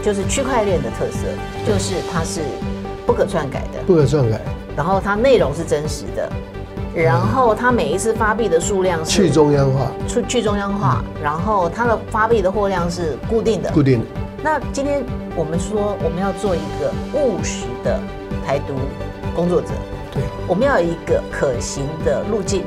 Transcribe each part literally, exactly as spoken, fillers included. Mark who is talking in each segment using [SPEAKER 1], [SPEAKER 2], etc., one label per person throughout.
[SPEAKER 1] 就是区块链的特色，就是它是不可篡改的，
[SPEAKER 2] 不可篡改。
[SPEAKER 1] 然后它内容是真实的，然后它每一次发币的数量是
[SPEAKER 2] 去中央化，
[SPEAKER 1] 去去中央化，然后它的发币的货量是固定的，
[SPEAKER 2] 固定的。
[SPEAKER 1] 那今天我们说我们要做一个务实的台独工作者，
[SPEAKER 2] 对，
[SPEAKER 1] 我们要有一个可行的路径。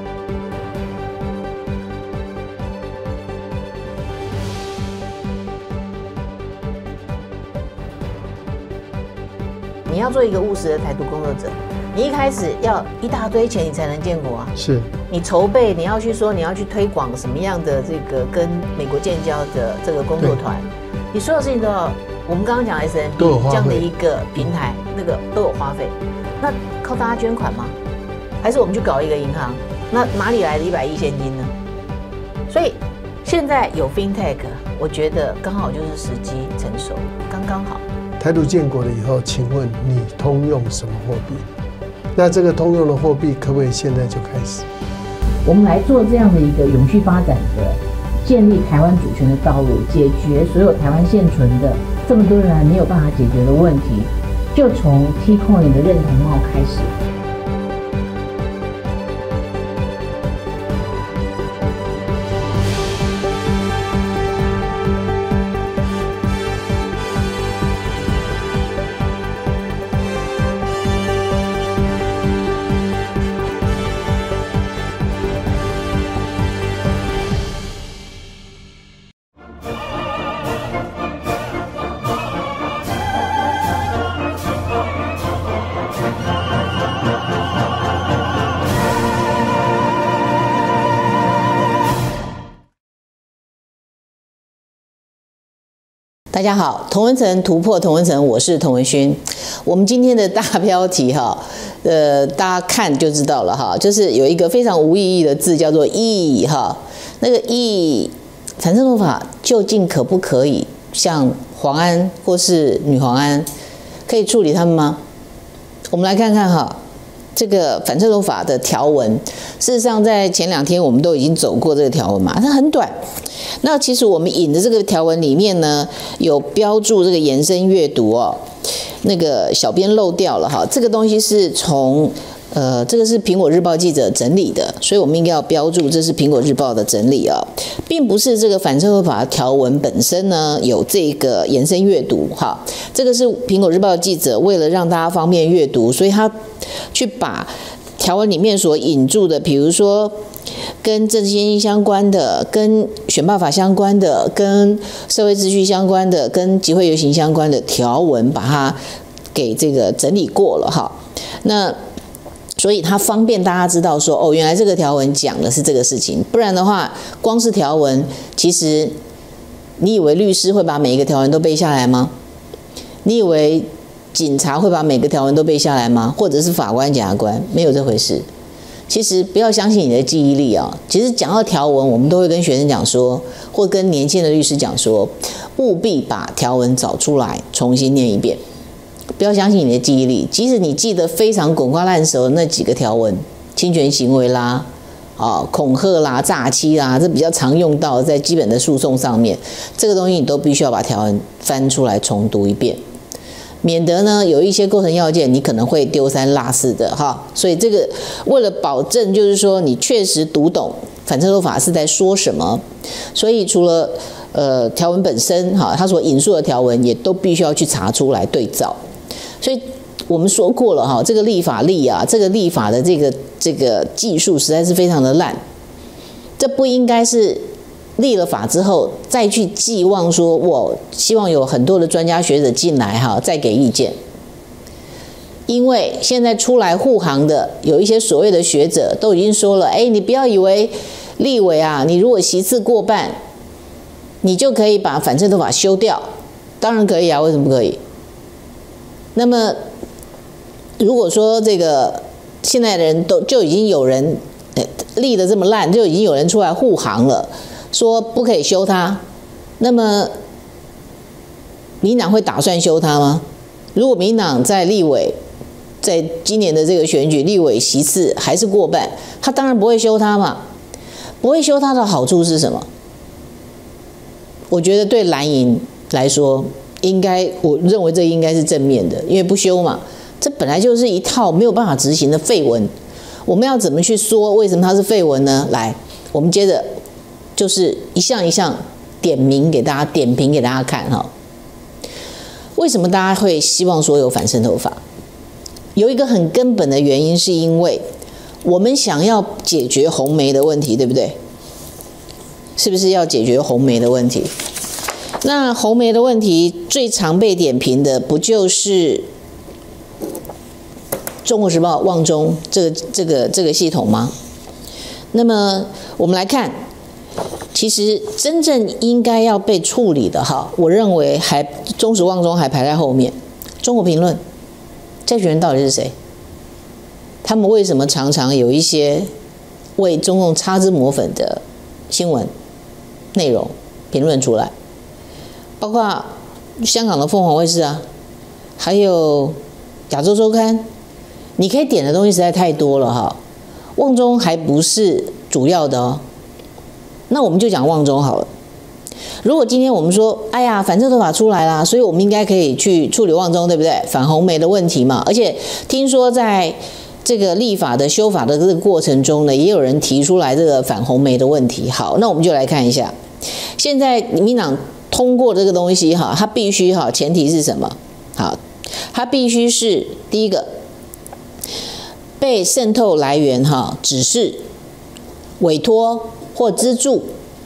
[SPEAKER 1] 你要做一个务实的台独工作者，你一开始要一大堆钱，你才能建国啊。
[SPEAKER 2] 是，
[SPEAKER 1] 你筹备，你要去说你要去推广什么样的这个跟美国建交的这个工作团，你所有事情都要。我们刚刚讲 S M B 这样的一个平台，那个都有花费。那靠大家捐款吗？还是我们去搞一个银行？那哪里来的一百亿现金呢？所以现在有 FinTech， 我觉得刚好就是时机成熟，刚刚好。
[SPEAKER 2] 台独建国了以后，请问你通用什么货币？那这个通用的货币可不可以现在就开始？
[SPEAKER 1] 我们来做这样的一个永续发展的，建立台湾主权的道路，解决所有台湾现存的这么多人来没有办法解决的问题，就从 T-Coin 的认同帽开始。大家好，同温层突破同温层，我是童文勋。我们今天的大标题哈，呃，大家看就知道了哈，就是有一个非常无意义的字叫做“义”哈，那个“义”反渗透法究竟可不可以像黄安或是女黄安可以处理他们吗？我们来看看哈。这个反渗透法的条文，事实上在前两天我们都已经走过这个条文嘛，它很短。那其实我们引的这个条文里面呢，有标注这个延伸阅读哦，那个小编漏掉了哈，这个东西是从呃，这个是苹果日报记者整理的，所以我们应该要标注这是苹果日报的整理啊、哦，并不是这个反渗透法条文本身呢有这个延伸阅读哈，这个是苹果日报记者为了让大家方便阅读，所以他去把条文里面所引注的，比如说跟政治先行相关的、跟选罢法相关的、跟社会秩序相关的、跟集会游行相关的条文，把它给这个整理过了哈。那所以它方便大家知道说，哦，原来这个条文讲的是这个事情，不然的话，光是条文，其实你以为律师会把每一个条文都背下来吗？你以为警察会把每个条文都背下来吗？或者是法官、检察官？没有这回事。其实不要相信你的记忆力啊！其实讲到条文，我们都会跟学生讲说，或跟年轻的律师讲说，务必把条文找出来，重新念一遍。不要相信你的记忆力，即使你记得非常滚瓜烂熟的那几个条文，侵权行为啦、啊恐吓啦、诈欺啦，这比较常用到在基本的诉讼上面，这个东西你都必须要把条文翻出来重读一遍。免得呢有一些构成要件你可能会丢三落四的哈，所以这个为了保证就是说你确实读懂反渗透法是在说什么，所以除了呃条文本身哈，他所引述的条文也都必须要去查出来对照。所以我们说过了哈，这个立法力啊，这个立法的这个这个技术实在是非常的烂，这不应该是立了法之后再去寄望说，我希望有很多的专家学者进来哈，再给意见。因为现在出来护航的有一些所谓的学者都已经说了，哎，你不要以为立委啊，你如果席次过半，你就可以把反渗透法修掉。当然可以啊，为什么不可以？那么如果说这个现在的人都就已经有人立得这么烂，就已经有人出来护航了，说不可以修它，那么民党会打算修它吗？如果民党在立委在今年的这个选举立委席次还是过半，他当然不会修它嘛。不会修它的好处是什么？我觉得对蓝营来说应该我认为这应该是正面的，因为不修嘛，这本来就是一套没有办法执行的废文。我们要怎么去说为什么它是废文呢？来，我们接着就是一项一项点名给大家点评给大家看哈。为什么大家会希望说有反渗透法？有一个很根本的原因，是因为我们想要解决红媒的问题，对不对？是不是要解决红媒的问题？那红媒的问题最常被点评的，不就是中国时报、旺中这个这个这个系统吗？那么我们来看，其实真正应该要被处理的哈，我认为还中时、旺中还排在后面。中国评论这群人到底是谁？他们为什么常常有一些为中共擦脂抹粉的新闻内容评论出来？包括香港的凤凰卫视啊，还有亚洲周刊，你可以点的东西实在太多了哈。旺中还不是主要的哦，那我们就讲旺中好了。如果今天我们说，哎呀，反渗透法出来啦，所以我们应该可以去处理旺中，对不对？反红媒的问题嘛。而且听说在这个立法的修法的这个过程中呢，也有人提出来这个反红媒的问题。好，那我们就来看一下，现在民党通过这个东西哈，它必须哈，前提是什么？好，它必须是第一个，被渗透来源哈，指示、委托或资助，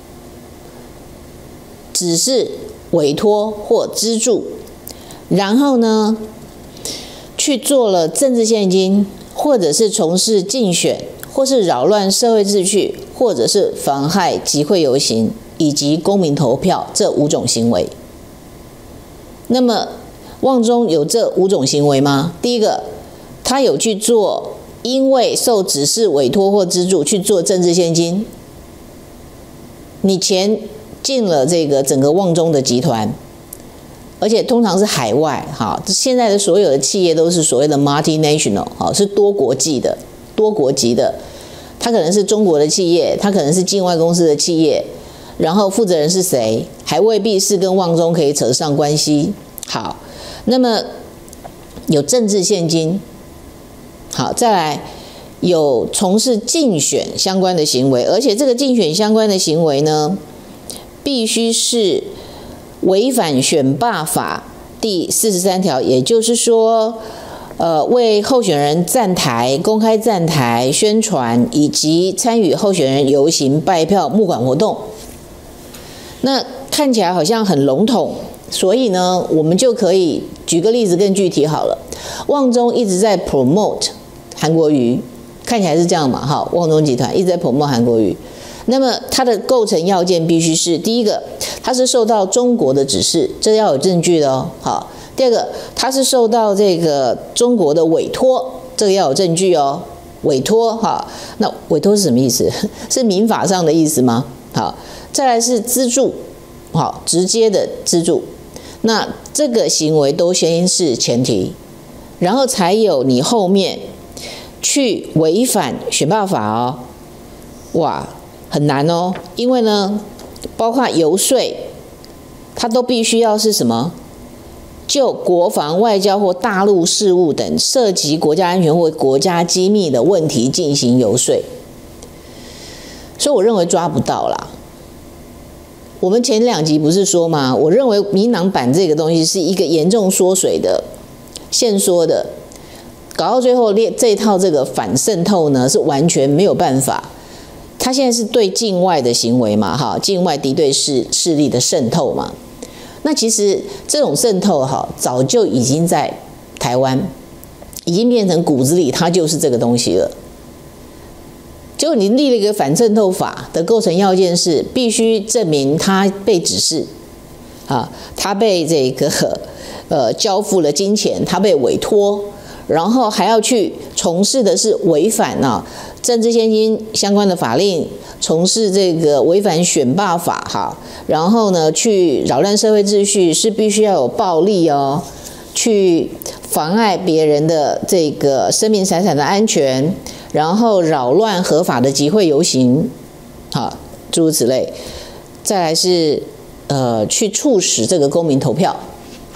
[SPEAKER 1] 指示、委托或资助，然后呢，去做了政治献金，或者是从事竞选，或是扰乱社会秩序，或者是妨害集会游行以及公民投票这五种行为。那么旺中有这五种行为吗？第一个，他有去做，因为受指示、委托或资助去做政治献金，你钱进了这个整个旺中的集团，而且通常是海外哈，现在的所有的企业都是所谓的 multinational 哈，是多国际的、多国籍的。它可能是中国的企业，它可能是境外公司的企业，然后负责人是谁，还未必是跟旺中可以扯上关系。好，那么有政治献金，好，再来有从事竞选相关的行为，而且这个竞选相关的行为呢，必须是违反选罢法第四十三条，也就是说，呃，为候选人站台、公开站台、宣传以及参与候选人游行、拜票、募款活动。那看起来好像很笼统，所以呢，我们就可以举个例子更具体好了。旺中一直在 promote 韩国瑜，看起来是这样嘛？哈，旺中集团一直在 promote 韩国瑜。那么它的构成要件必须是：第一个，它是受到中国的指示，这要有证据的哦。好。第二个，他是受到这个中国的委托，这个要有证据哦。委托哈，那委托是什么意思？是民法上的意思吗？好，再来是资助，好，直接的资助。那这个行为都先是前提，然后才有你后面去违反选罢法哦。哇，很难哦，因为呢，包括游说，它都必须要是什么？就国防、外交或大陆事务等涉及国家安全或国家机密的问题进行游说，所以我认为抓不到啦。我们前两集不是说吗？我认为民党版这个东西是一个严重缩水的、限缩的，搞到最后这一套这个反渗透呢是完全没有办法。它现在是对境外的行为嘛，哈，境外敌对势势力的渗透嘛。那其实这种渗透哈，早就已经在台湾已经变成骨子里，它就是这个东西了。结果你立了一个反渗透法的构成要件是，必须证明他被指示，啊，他被这个呃交付了金钱，他被委托，然后还要去从事的是违反啊政治献金相关的法令，从事这个违反选罢法哈，然后呢去扰乱社会秩序，是必须要有暴力哦，去妨碍别人的这个生命财产的安全，然后扰乱合法的集会游行，好，诸如此类。再来是呃去促使这个公民投票，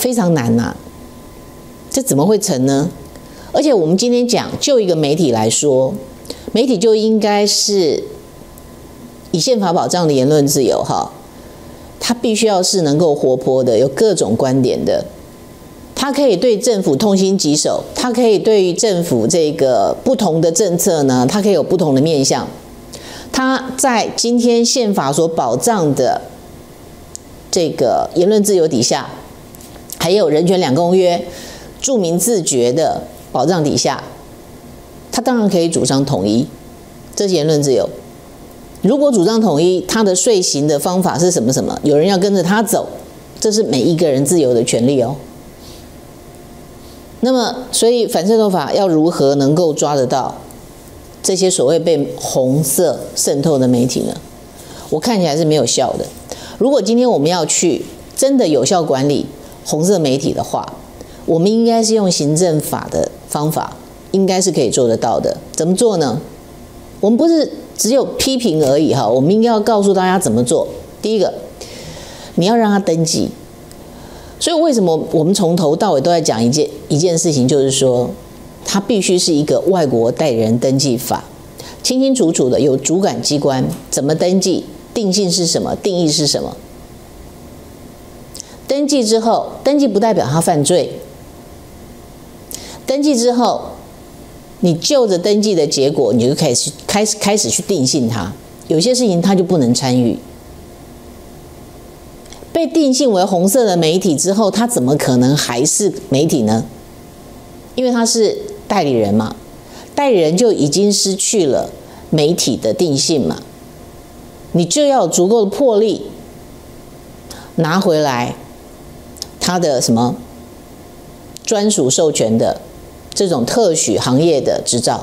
[SPEAKER 1] 非常难呐、啊，这怎么会成呢？而且我们今天讲，就一个媒体来说，媒体就应该是以宪法保障的言论自由哈，它必须要是能够活泼的，有各种观点的。他可以对政府痛心疾首，他可以对于政府这个不同的政策呢，他可以有不同的面向。他在今天宪法所保障的这个言论自由底下，还有人权两公约著名自觉的保障底下，他当然可以主张统一，这是言论自由。如果主张统一，他的遂行的方法是什么什么？有人要跟着他走，这是每一个人自由的权利哦。那么，所以反渗透法要如何能够抓得到这些所谓被红色渗透的媒体呢？我看起来是没有效的。如果今天我们要去真的有效管理红色媒体的话，我们应该是用行政法的方法，应该是可以做得到的。怎么做呢？我们不是只有批评而已哈，我们应该要告诉大家怎么做。第一个，你要让他登记。所以为什么我们从头到尾都在讲一件一件事情，就是说，它必须是一个外国代理人登记法，清清楚楚的有主管机关怎么登记，定性是什么，定义是什么。登记之后，登记不代表他犯罪。登记之后，你就着登记的结果，你就开始开始开始去定性他。有些事情他就不能参与。被定性为红色的媒体之后，他怎么可能还是媒体呢？因为他是代理人嘛，代理人就已经失去了媒体的定性嘛，你就要有足够的魄力拿回来他的什么专属授权的这种特许行业的执照。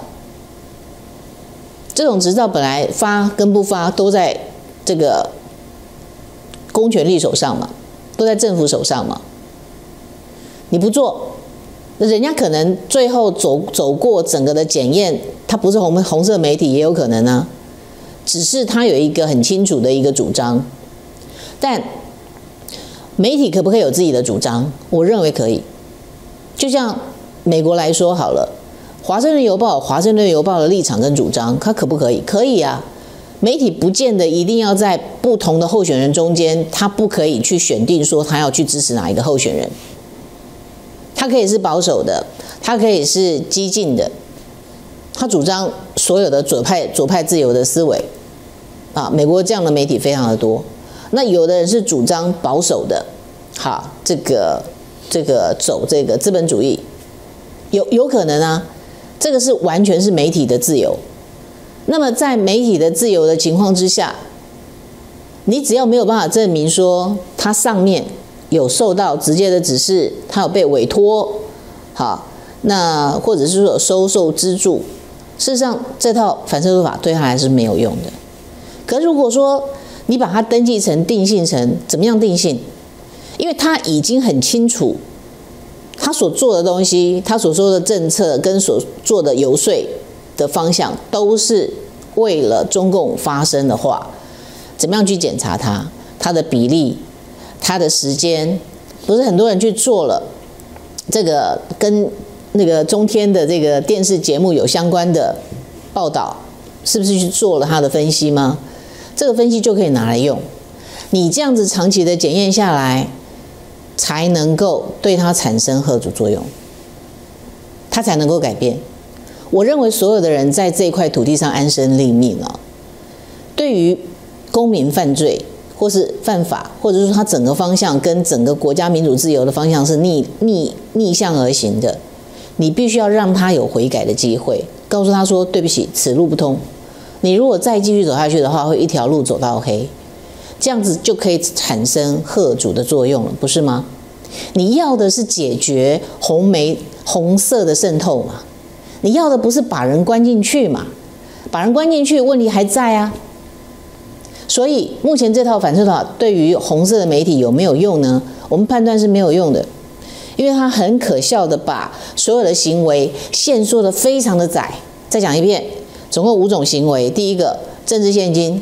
[SPEAKER 1] 这种执照本来发跟不发都在这个公权力手上嘛，都在政府手上嘛。你不做，人家可能最后走走过整个的检验，它不是红红色媒体也有可能啊，只是它有一个很清楚的一个主张。但媒体可不可以有自己的主张？我认为可以。就像美国来说好了，华盛顿邮报，华盛顿邮报的立场跟主张，它可不可以？可以啊。媒体不见得一定要在不同的候选人中间，他不可以去选定说他要去支持哪一个候选人。他可以是保守的，他可以是激进的，他主张所有的左派左派自由的思维啊。美国这样的媒体非常的多。那有的人是主张保守的，好，这个这个走这个资本主义，有有可能啊。这个是完全是媒体的自由。那么在媒体的自由的情况之下，你只要没有办法证明说他上面有受到直接的指示，他有被委托，好，那或者是说有收受资助，事实上这套反渗透法对他还是没有用的。可是如果说你把它登记成定性成怎么样定性？因为他已经很清楚他所做的东西，他所说的政策跟所做的游说的方向都是为了中共发声的话，怎么样去检查它？它的比例、它的时间，不是很多人去做了这个跟那个中天的这个电视节目有相关的报道，是不是去做了它的分析吗？这个分析就可以拿来用。你这样子长期的检验下来，才能够对它产生吓阻作用，它才能够改变。我认为所有的人在这一块土地上安身立命啊，对于公民犯罪或是犯法，或者说他整个方向跟整个国家民主自由的方向是逆逆逆向而行的，你必须要让他有悔改的机会，告诉他说对不起，此路不通。你如果再继续走下去的话，会一条路走到黑，这样子就可以产生吓阻的作用了，不是吗？你要的是解决红媒红色的渗透嘛？你要的不是把人关进去嘛？把人关进去，问题还在啊。所以目前这套反渗透法对于红色的媒体有没有用呢？我们判断是没有用的，因为它很可笑的把所有的行为限缩的非常的窄。再讲一遍，总共五种行为。第一个，政治现金。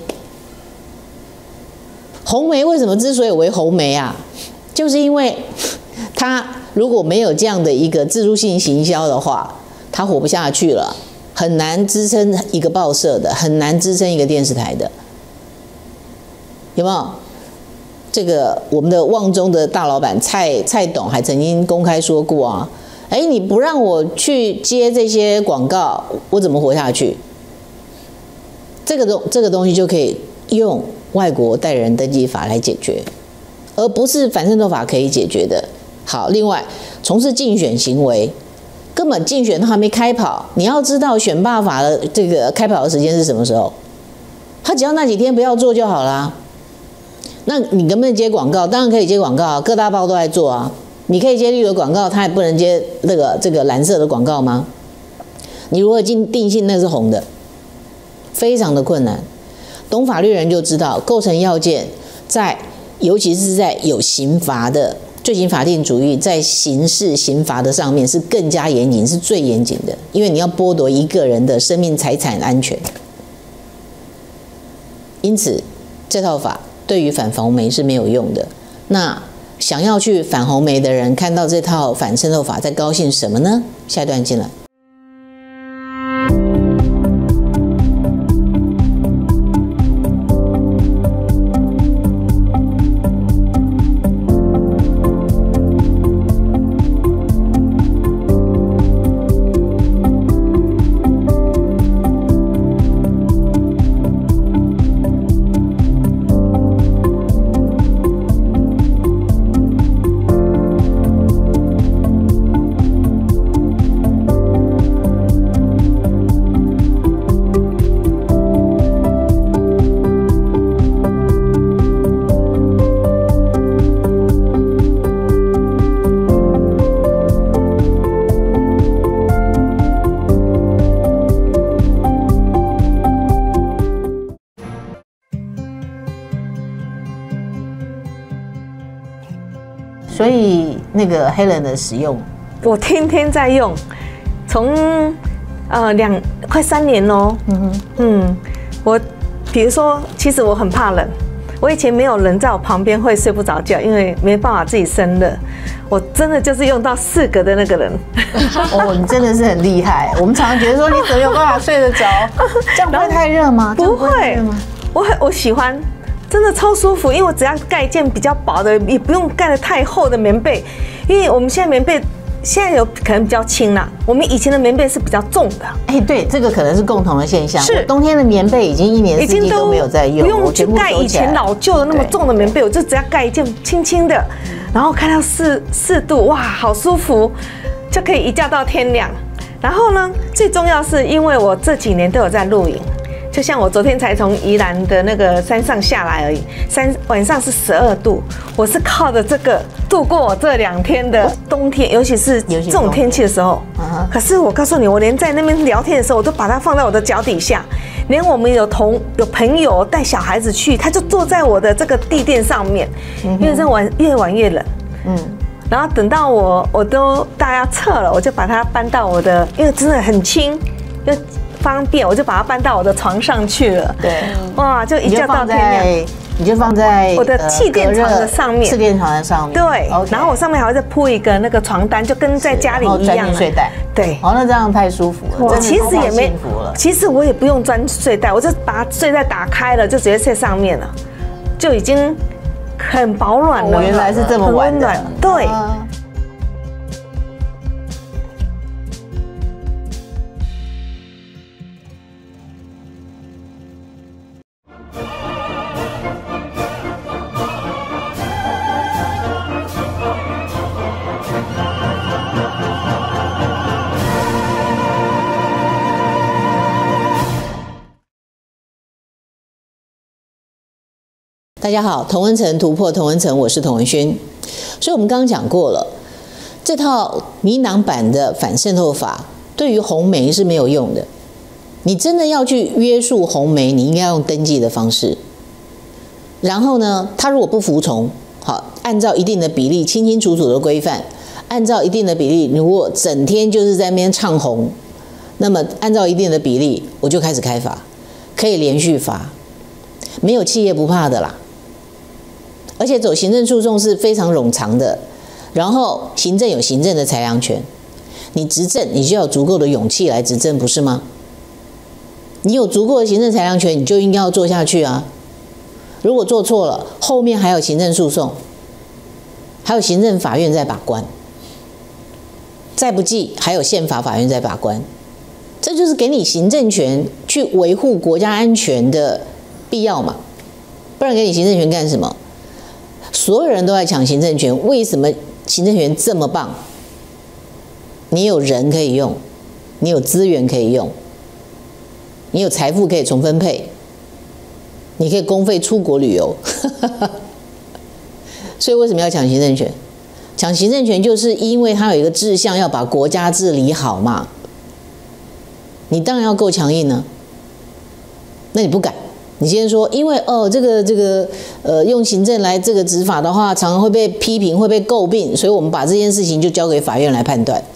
[SPEAKER 1] 红媒为什么之所以为红媒啊？就是因为他如果没有这样的一个自助性行销的话，他活不下去了，很难支撑一个报社的，很难支撑一个电视台的，有没有？这个我们的旺中的大老板蔡蔡董还曾经公开说过啊，哎，你不让我去接这些广告，我怎么活下去？这个东这个东西就可以用外国代理人登记法来解决，而不是反渗透法可以解决的。好，另外从事竞选行为，根本竞选都还没开跑，你要知道选罢法的这个开跑的时间是什么时候？他只要那几天不要做就好啦。那你能不能接广告？当然可以接广告啊，各大报都在做啊。你可以接绿的广告，他也不能接那个这个蓝色的广告吗？你如何定定性那是红的？非常的困难。懂法律人就知道，构成要件在，尤其是在有刑罚的罪刑法定主义，在刑事刑罚的上面是更加严谨，是最严谨的，因为你要剥夺一个人的生命、财产安全。因此，这套法对于反红媒是没有用的。那想要去反红媒的人，看到这套反渗透法，在高兴什么呢？下一段进来。所以那个 Helen 的使用，
[SPEAKER 3] 我天天在用，从呃两快三年喽。嗯哼，嗯，我比如说，其实我很怕冷，我以前没有人在我旁边会睡不着觉，因为没办法自己生热。我真的就是用到四个的那个人。
[SPEAKER 1] 哦，你真的是很厉害。我们常常觉得说，你怎么有办法睡得着？这样不会太热吗？
[SPEAKER 3] 不会，我很我喜欢。真的超舒服，因为我只要盖一件比较薄的，也不用盖得太厚的棉被，因为我们现在棉被现在有可能比较轻啦，我们以前的棉被是比较重的。
[SPEAKER 1] 哎，对，这个可能是共同的现象。
[SPEAKER 3] 是，
[SPEAKER 1] 冬天的棉被已经一年四季都没有在用，
[SPEAKER 3] 不用去盖以前老旧的那么重的棉被，我就只要盖一件轻轻的，然后开到四四度，哇，好舒服，就可以一觉到天亮。然后呢，最重要是因为我这几年都有在露营。就像我昨天才从宜兰的那个山上下来而已，山晚上是十二度，我是靠着这个度过我这两天的冬天，尤其是这种天气的时候。可是我告诉你，我连在那边聊天的时候，我都把它放在我的脚底下，连我们有同有朋友带小孩子去，他就坐在我的这个地垫上面，因为这晚越晚越冷。嗯。然后等到我我都大家撤了，我就把它搬到我的，因为真的很轻，又方便，我就把它搬到我的床上去了。对，哇，就一觉到天亮。
[SPEAKER 1] 你就放在
[SPEAKER 3] 我的气垫床的上面，
[SPEAKER 1] 气垫床的上面。
[SPEAKER 3] 对，然后我上面还会再铺一个那个床单，就跟在家里一样。
[SPEAKER 1] 睡袋。
[SPEAKER 3] 对，
[SPEAKER 1] 哦，那这样太舒服了。
[SPEAKER 3] 我其实也没，其实我也不用钻睡袋，我就把睡袋打开了，就直接睡上面了，就已经很保暖了。
[SPEAKER 1] 原来是这么温暖。
[SPEAKER 3] 对。
[SPEAKER 1] 大家好，同温层突破同温层，我是童文勋。所以我们刚刚讲过了，这套民党版的反渗透法对于红媒是没有用的。你真的要去约束红媒，你应该用登记的方式。然后呢，他如果不服从，好，按照一定的比例，清清楚楚的规范，按照一定的比例，如果整天就是在那边唱红，那么按照一定的比例，我就开始开罚，可以连续罚，没有企业不怕的啦。而且走行政诉讼是非常冗长的， 然后行政有行政的裁量权，你执政你就要有足够的勇气来执政，不是吗？你有足够的行政裁量权，你就应该要做下去啊。如果做错了，后面还有行政诉讼，还有行政法院在把关，再不济还有宪法法院在把关。这就是给你行政权去维护国家安全的必要嘛，不然给你行政权干什么？所有人都在抢行政权，为什么行政权这么棒？你有人可以用，你有资源可以用，你有财富可以重分配，你可以公费出国旅游。所以为什么要抢行政权？抢行政权就是因为它有一个志向，要把国家治理好嘛。你当然要够强硬呢，那你不敢。你先说，因为哦，这个这个呃，用行政来这个执法的话，常常会被批评，会被诟病，所以我们把这件事情就交给法院来判断，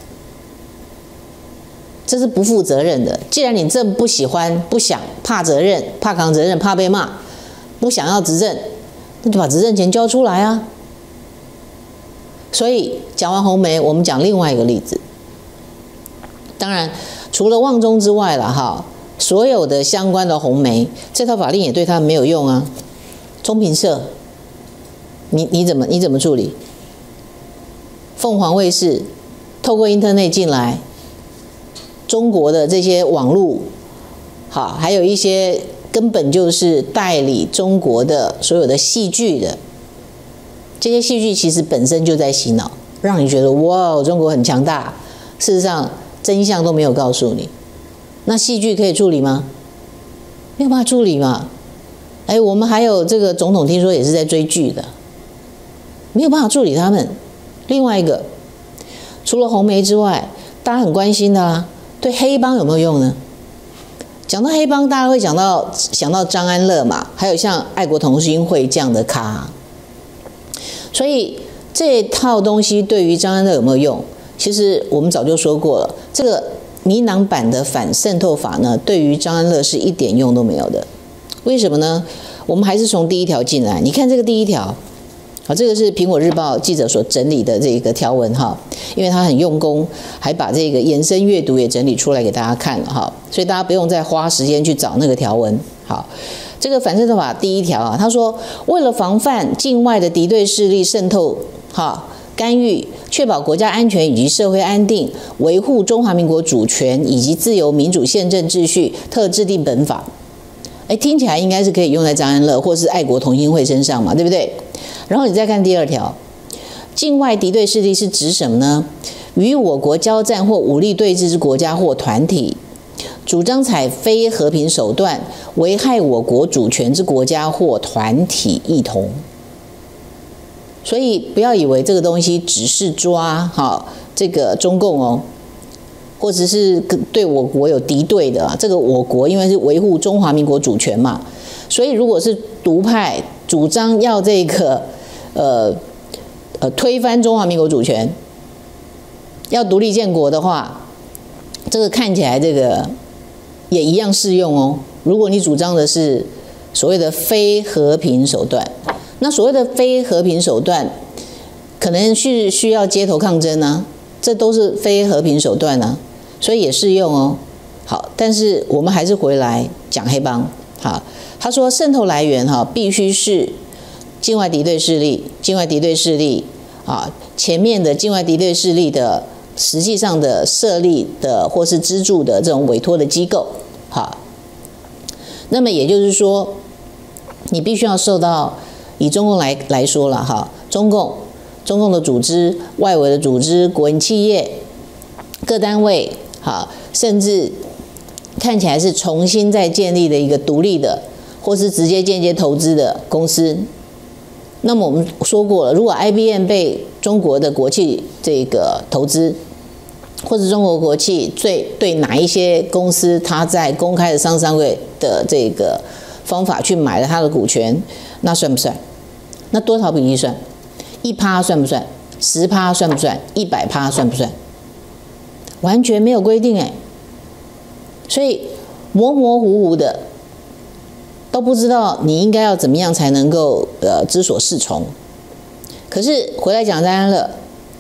[SPEAKER 1] 这是不负责任的。既然你这么不喜欢、不想、怕责任、怕扛责任、怕被骂，不想要执政，那就把执政权交出来啊。所以讲完红媒，我们讲另外一个例子。当然，除了旺中之外了哈，所有的相关的红媒，这套法令也对他们没有用啊。中评社，你你怎么你怎么处理？凤凰卫视透过 Internet 进来，中国的这些网络，好，还有一些根本就是代理中国的所有的戏剧的，这些戏剧其实本身就在洗脑，让你觉得哇，中国很强大。事实上，真相都没有告诉你。那戏剧可以处理吗？没有办法处理嘛。哎，我们还有这个总统，听说也是在追剧的，没有办法处理他们。另外一个，除了红媒之外，大家很关心的啊，对黑帮有没有用呢？讲到黑帮，大家会想到想到张安乐嘛，还有像爱国同心会这样的咖。所以这套东西对于张安乐有没有用？其实我们早就说过了，这个迷囊版的反渗透法呢，对于张安乐是一点用都没有的。为什么呢？我们还是从第一条进来。你看这个第一条，好，这个是苹果日报记者所整理的这个条文哈，因为他很用功，还把这个延伸阅读也整理出来给大家看了哈，所以大家不用再花时间去找那个条文。好，这个反渗透法第一条啊，他说为了防范境外的敌对势力渗透，哈。干预，确保国家安全以及社会安定，维护中华民国主权以及自由民主宪政秩序，特制定本法。哎，听起来应该是可以用在张安乐或是爱国同心会身上嘛，对不对？然后你再看第二条，境外敌对势力是指什么呢？与我国交战或武力对峙之国家或团体，主张采非和平手段危害我国主权之国家或团体一同。所以不要以为这个东西只是抓哈这个中共哦，或者是对我国有敌对的啊。这个我国因为是维护中华民国主权嘛，所以如果是独派主张要这个呃呃推翻中华民国主权，要独立建国的话，这个看起来这个也一样适用哦。如果你主张的是所谓的非和平手段。那所谓的非和平手段，可能是需要街头抗争啊，这都是非和平手段啊，所以也适用哦。好，但是我们还是回来讲黑帮。好，他说渗透来源哈，必须是境外敌对势力，境外敌对势力啊，前面的境外敌对势力的实际上的设立的或是资助的这种委托的机构。好，那么也就是说，你必须要受到。以中共来来说了哈，中共、中共的组织、外围的组织、国营企业、各单位，哈，甚至看起来是重新再建立的一个独立的，或是直接间接投资的公司。那么我们说过了，如果 I B M 被中国的国企这个投资，或者中国国企最对哪一些公司，它在公开的商商会的这个方法去买了它的股权。那算不算？那多少比例算？一趴算不算？十趴算不算？一百趴算不算？完全没有规定哎，所以模模糊糊的，都不知道你应该要怎么样才能够呃知所适从。可是回来讲张安乐，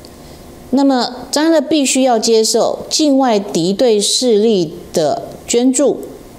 [SPEAKER 1] 那么张安乐必须要接受境外敌对势力的捐助，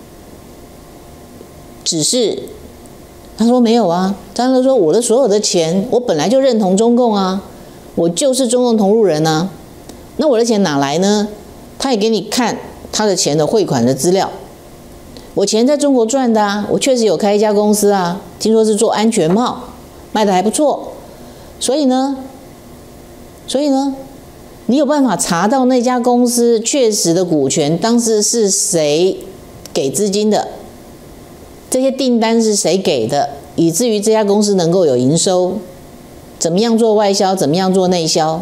[SPEAKER 1] 只是他说没有啊。张安乐说我的所有的钱，我本来就认同中共啊，我就是中共同路人啊，那我的钱哪来呢？他也给你看他的钱的汇款的资料，我钱在中国赚的啊，我确实有开一家公司啊，听说是做安全帽，卖的还不错，所以呢，所以呢。你有办法查到那家公司确实的股权当时是谁给资金的，这些订单是谁给的，以至于这家公司能够有营收，怎么样做外销，怎么样做内销，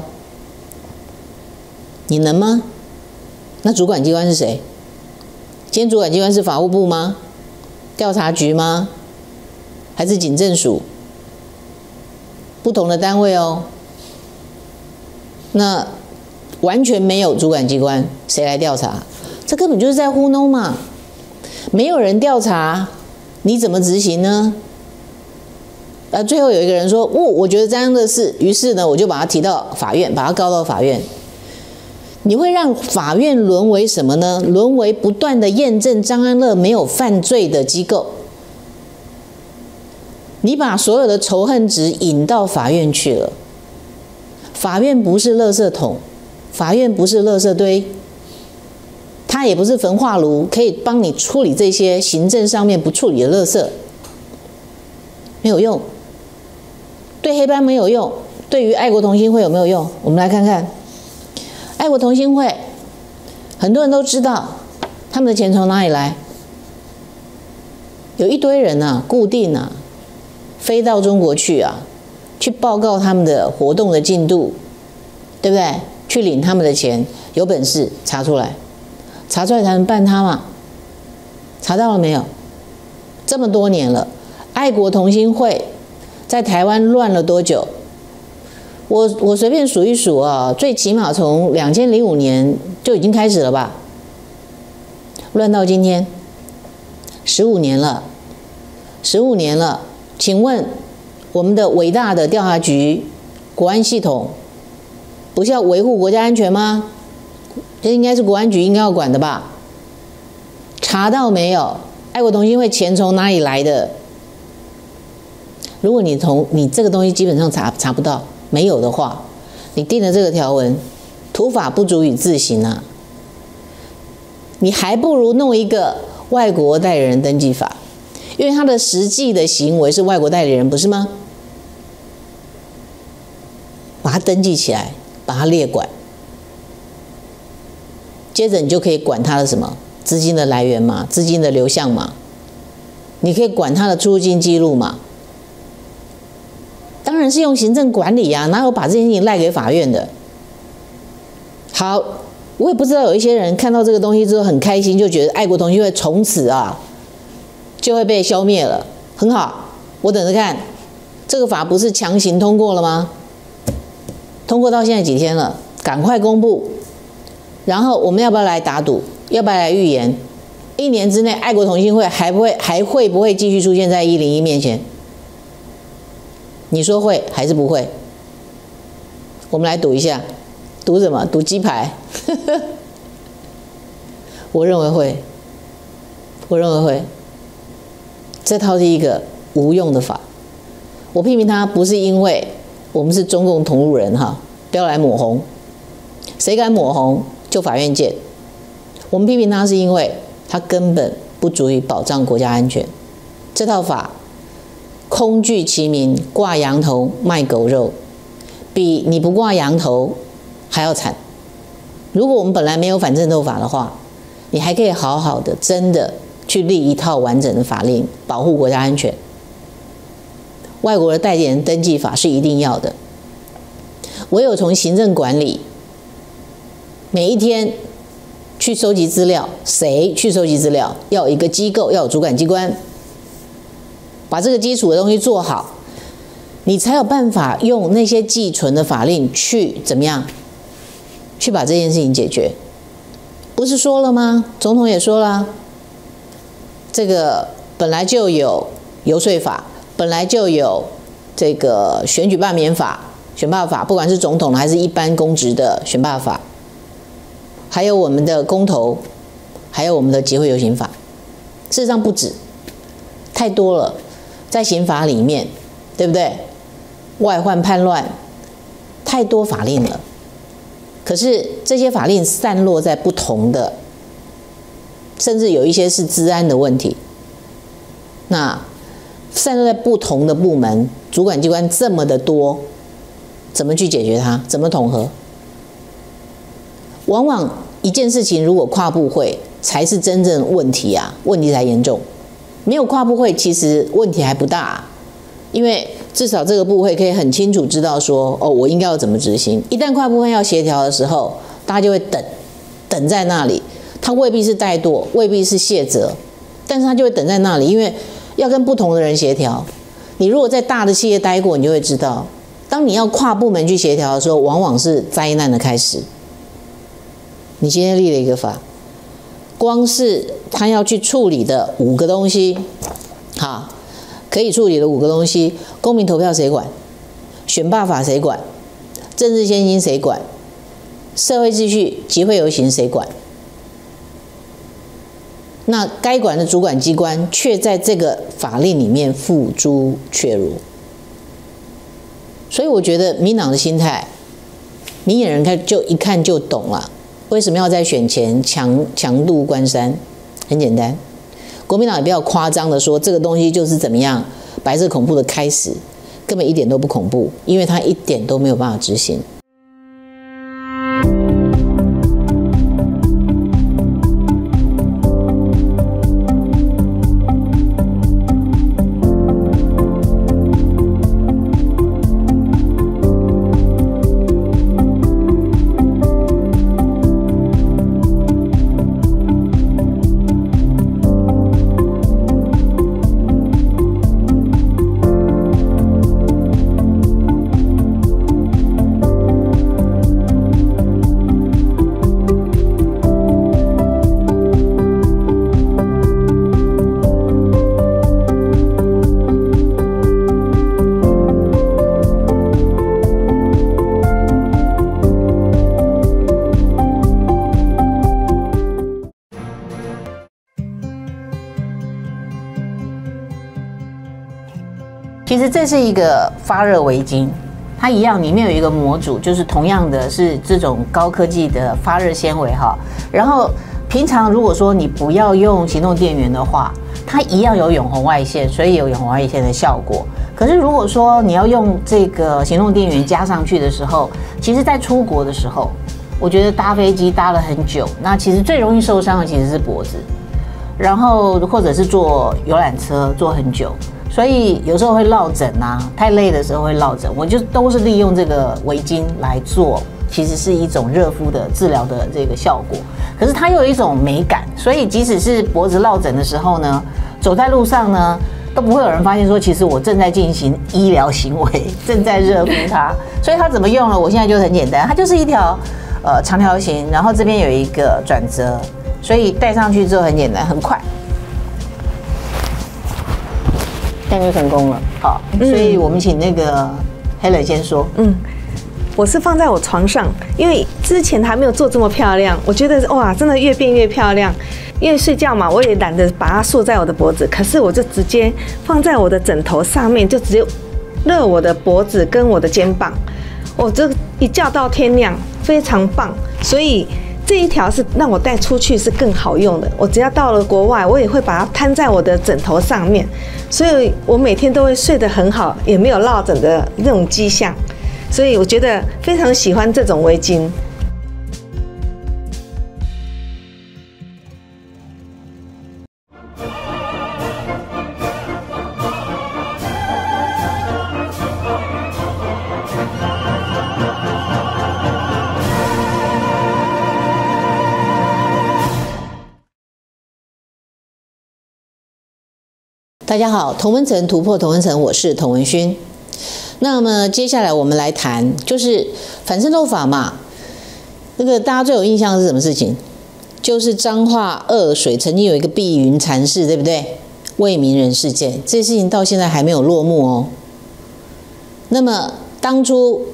[SPEAKER 1] 你能吗？那主管机关是谁？今天主管机关是法务部吗？调查局吗？还是警政署？不同的单位哦。那完全没有主管机关，谁来调查？这根本就是在糊弄嘛！没有人调查，你怎么执行呢？呃，最后有一个人说：“哦，我觉得这样的事。”于是呢，我就把他提到法院，把他告到法院。你会让法院沦为什么呢？沦为不断的验证张安乐没有犯罪的机构。你把所有的仇恨值引到法院去了。法院不是垃圾桶。法院不是垃圾堆，它也不是焚化炉，可以帮你处理这些行政上面不处理的垃圾，没有用。对黑斑没有用，对于爱国同心会有没有用？我们来看看，爱国同心会，很多人都知道他们的钱从哪里来，有一堆人啊，固定啊，飞到中国去啊，去报告他们的活动的进度，对不对？去领他们的钱，有本事查出来，查出来才能办他嘛。查到了没有？这么多年了，爱国同心会在台湾乱了多久？我我随便数一数啊，最起码从两千零五年就已经开始了吧，乱到今天，十五年了，十五年了。请问我们的伟大的调查局、国安系统，不是要维护国家安全吗？这应该是国安局应该要管的吧？查到没有？爱国同心会钱从哪里来的？如果你从你这个东西基本上查查不到，没有的话，你定了这个条文，土法不足以自行啊。你还不如弄一个外国代理人登记法，因为他的实际的行为是外国代理人，不是吗？把它登记起来，把它列管，接着你就可以管他的什么资金的来源嘛，资金的流向嘛，你可以管他的出入境记录嘛。当然是用行政管理啊，哪有把这件事情赖给法院的？好，我也不知道有一些人看到这个东西之后很开心，就觉得爱国同心会从此啊就会被消灭了。很好，我等着看，这个法不是强行通过了吗？通过到现在几天了，赶快公布。然后我们要不要来打赌？要不要来预言？一年之内，爱国同心会还不会还会不会继续出现在一零一面前？你说会还是不会？我们来赌一下，赌什么？赌鸡排。我认为会，我认为会。这套是一个无用的法。我批评它不是因为我们是中共同路人哈，不要来抹红。谁敢抹红，就法院见。我们批评它是因为它根本不足以保障国家安全。这套法空具其名，挂羊头卖狗肉，比你不挂羊头还要惨。如果我们本来没有反渗透法的话，你还可以好好的真的去立一套完整的法令，保护国家安全。外国的代理人登记法是一定要的，唯有从行政管理，每一天去收集资料，谁去收集资料？要有一个机构，要有主管机关，把这个基础的东西做好，你才有办法用那些寄存的法令去怎么样，去把这件事情解决。不是说了吗？总统也说了，这个本来就有游说法，本来就有这个选举罢免法， 选罢法，不管是总统还是一般公职的选罢法，还有我们的公投，还有我们的集会游行法，事实上不止，太多了，在刑法里面，对不对？外患叛乱，太多法令了。可是这些法令散落在不同的，甚至有一些是治安的问题。那散落在不同的部门、主管机关这么的多，怎么去解决它？怎么统合？往往一件事情如果跨部会，才是真正问题啊，问题才严重。没有跨部会，其实问题还不大啊，因为至少这个部会可以很清楚知道说，哦，我应该要怎么执行。一旦跨部会要协调的时候，大家就会等，等在那里。他未必是怠惰，未必是卸责，但是他就会等在那里，因为要跟不同的人协调。你如果在大的企业待过，你就会知道，当你要跨部门去协调的时候，往往是灾难的开始。你今天立了一个法，光是他要去处理的五个东西，好，可以处理的五个东西，公民投票谁管？选罢法谁管？政治先行谁管？社会秩序、集会游行谁管？那该管的主管机关却在这个法令里面付诸阙如。所以我觉得民党的心态，明眼人看就一看就懂了。为什么要在选前强强渡关山？很简单，国民党也不要夸张的说这个东西就是怎么样白色恐怖的开始，根本一点都不恐怖，因为它一点都没有办法执行。其实这是一个发热围巾，它一样里面有一个模组，就是同样的是这种高科技的发热纤维哈。然后平常如果说你不要用行动电源的话，它一样有远红外线，所以有远红外线的效果。可是如果说你要用这个行动电源加上去的时候，其实在出国的时候，我觉得搭飞机搭了很久，那其实最容易受伤的其实是脖子，然后或者是坐游览车坐很久。所以有时候会落枕啊，太累的时候会落枕，我就都是利用这个围巾来做，其实是一种热敷的治疗的这个效果。可是它又有一种美感，所以即使是脖子落枕的时候呢，走在路上呢，都不会有人发现说，其实我正在进行医疗行为，正在热敷它。所以它怎么用呢？我现在就很简单，它就是一条呃长条形，然后这边有一个转折，所以戴上去之后很简单，很快。这样就成功了，好，所以我们请那个 Helen 先说。
[SPEAKER 3] 嗯，我是放在我床上，因为之前还没有做这么漂亮，我觉得哇，真的越变越漂亮。因为睡觉嘛，我也懒得把它束在我的脖子，可是我就直接放在我的枕头上面，就直接热我的脖子跟我的肩膀，我这一觉到天亮，非常棒。所以这一条是让我带出去是更好用的。我只要到了国外，我也会把它摊在我的枕头上面，所以我每天都会睡得很好，也没有落枕的那种迹象。所以我觉得非常喜欢这种围巾。
[SPEAKER 1] 大家好，同温层突破同温层，我是童文勋。那么接下来我们来谈，就是反渗透法嘛。那个大家最有印象的是什么事情？就是彰化二水曾经有一个碧云禅寺，对不对？为民人事件，这事情到现在还没有落幕哦。那么当初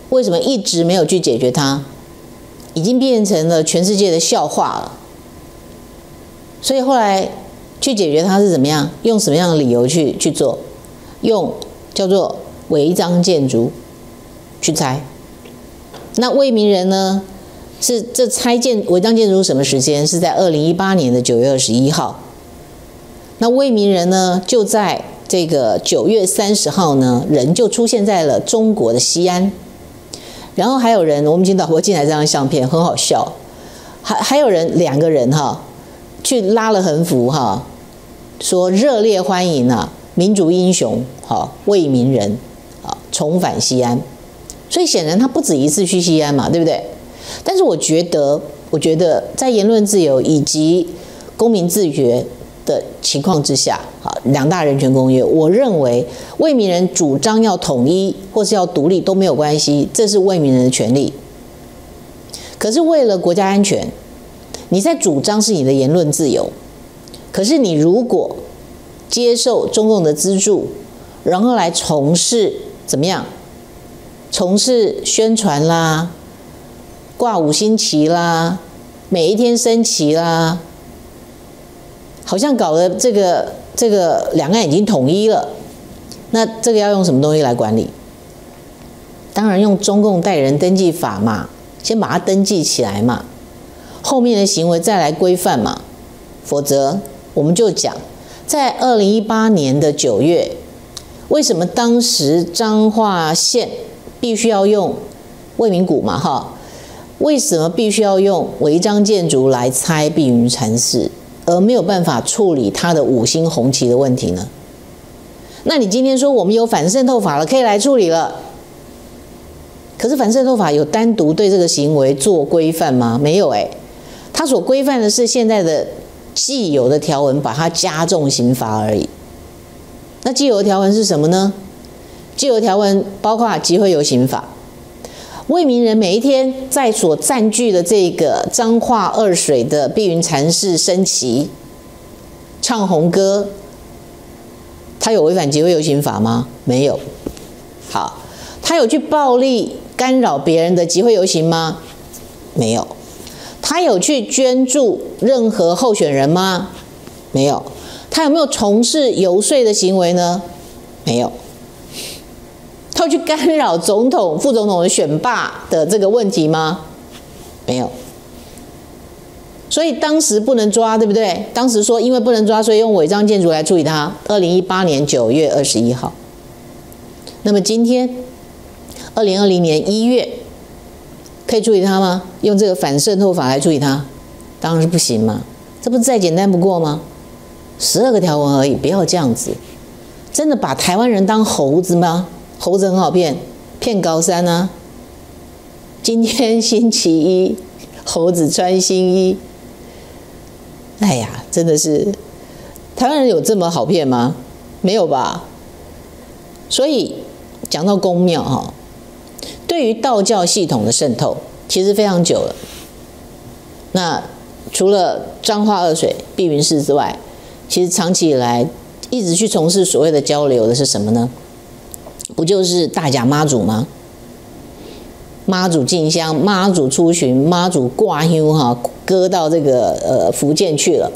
[SPEAKER 1] 为什么一直没有去解决它？已经变成了全世界的笑话了。所以后来去解决它是怎么样？用什么样的理由去去做？用叫做违章建筑去拆。那魏明仁呢？是这拆建违章建筑什么时间？是在二零一八年的九月二十一号。那魏明仁呢，就在这个九月三十号呢，人就出现在了中国的西安。然后还有人，我们请导播进来这张相片，很好笑。还还有人两个人哈，去拉了横幅哈，说热烈欢迎啊，民族英雄哈魏明仁啊重返西安。所以显然他不止一次去西安嘛，对不对？但是我觉得，我觉得在言论自由以及公民自觉的情况之下，啊，两大人权公约，我认为魏明仁主张要统一或是要独立都没有关系，这是魏明仁的权利。可是为了国家安全，你在主张是你的言论自由，可是你如果接受中共的资助，然后来从事怎么样？从事宣传啦，挂五星旗啦，每一天升旗啦，好像搞得这个这个两岸已经统一了。那这个要用什么东西来管理？当然用中共代理人登记法嘛，先把它登记起来嘛，后面的行为再来规范嘛。否则我们就讲，在二零一八年的九月，为什么当时彰化县必须要用魏明谷嘛哈？为什么必须要用违章建筑来拆碧云禅寺，而没有办法处理它的五星红旗的问题呢？那你今天说我们有反渗透法了，可以来处理了，可是反渗透法有单独对这个行为做规范吗？没有哎、欸，它所规范的是现在的既有的条文，把它加重刑罚而已。那既有的条文是什么呢？既有条文包括集会游行法，魏明仁每一天在所占据的这个彰化二水的碧云禅寺升旗、唱红歌，他有违反集会游行法吗？没有。好，他有去暴力干扰别人的集会游行吗？没有。他有去捐助任何候选人吗？没有。他有没有从事游说的行为呢？没有。他有去干扰总统、副总统的选罢的这个问题吗？没有。所以当时不能抓，对不对？当时说因为不能抓，所以用违章建筑来处理它。二零一八年九月二十一号。那么今天，二零二零年一月，可以处理它吗？用这个反渗透法来处理它，当然是不行嘛。这不是再简单不过吗？十二个条文而已，不要这样子。真的把台湾人当猴子吗？猴子很好骗，骗高三啊。今天星期一，猴子穿新衣。哎呀，真的是，台湾人有这么好骗吗？没有吧。所以讲到公庙哈，对于道教系统的渗透，其实非常久了。那除了彰化二水、碧云寺之外，其实长期以来一直去从事所谓的交流的是什么呢？不就是大甲妈祖吗？妈祖进香、妈祖出巡、妈祖挂香哈，割到这个呃福建去了。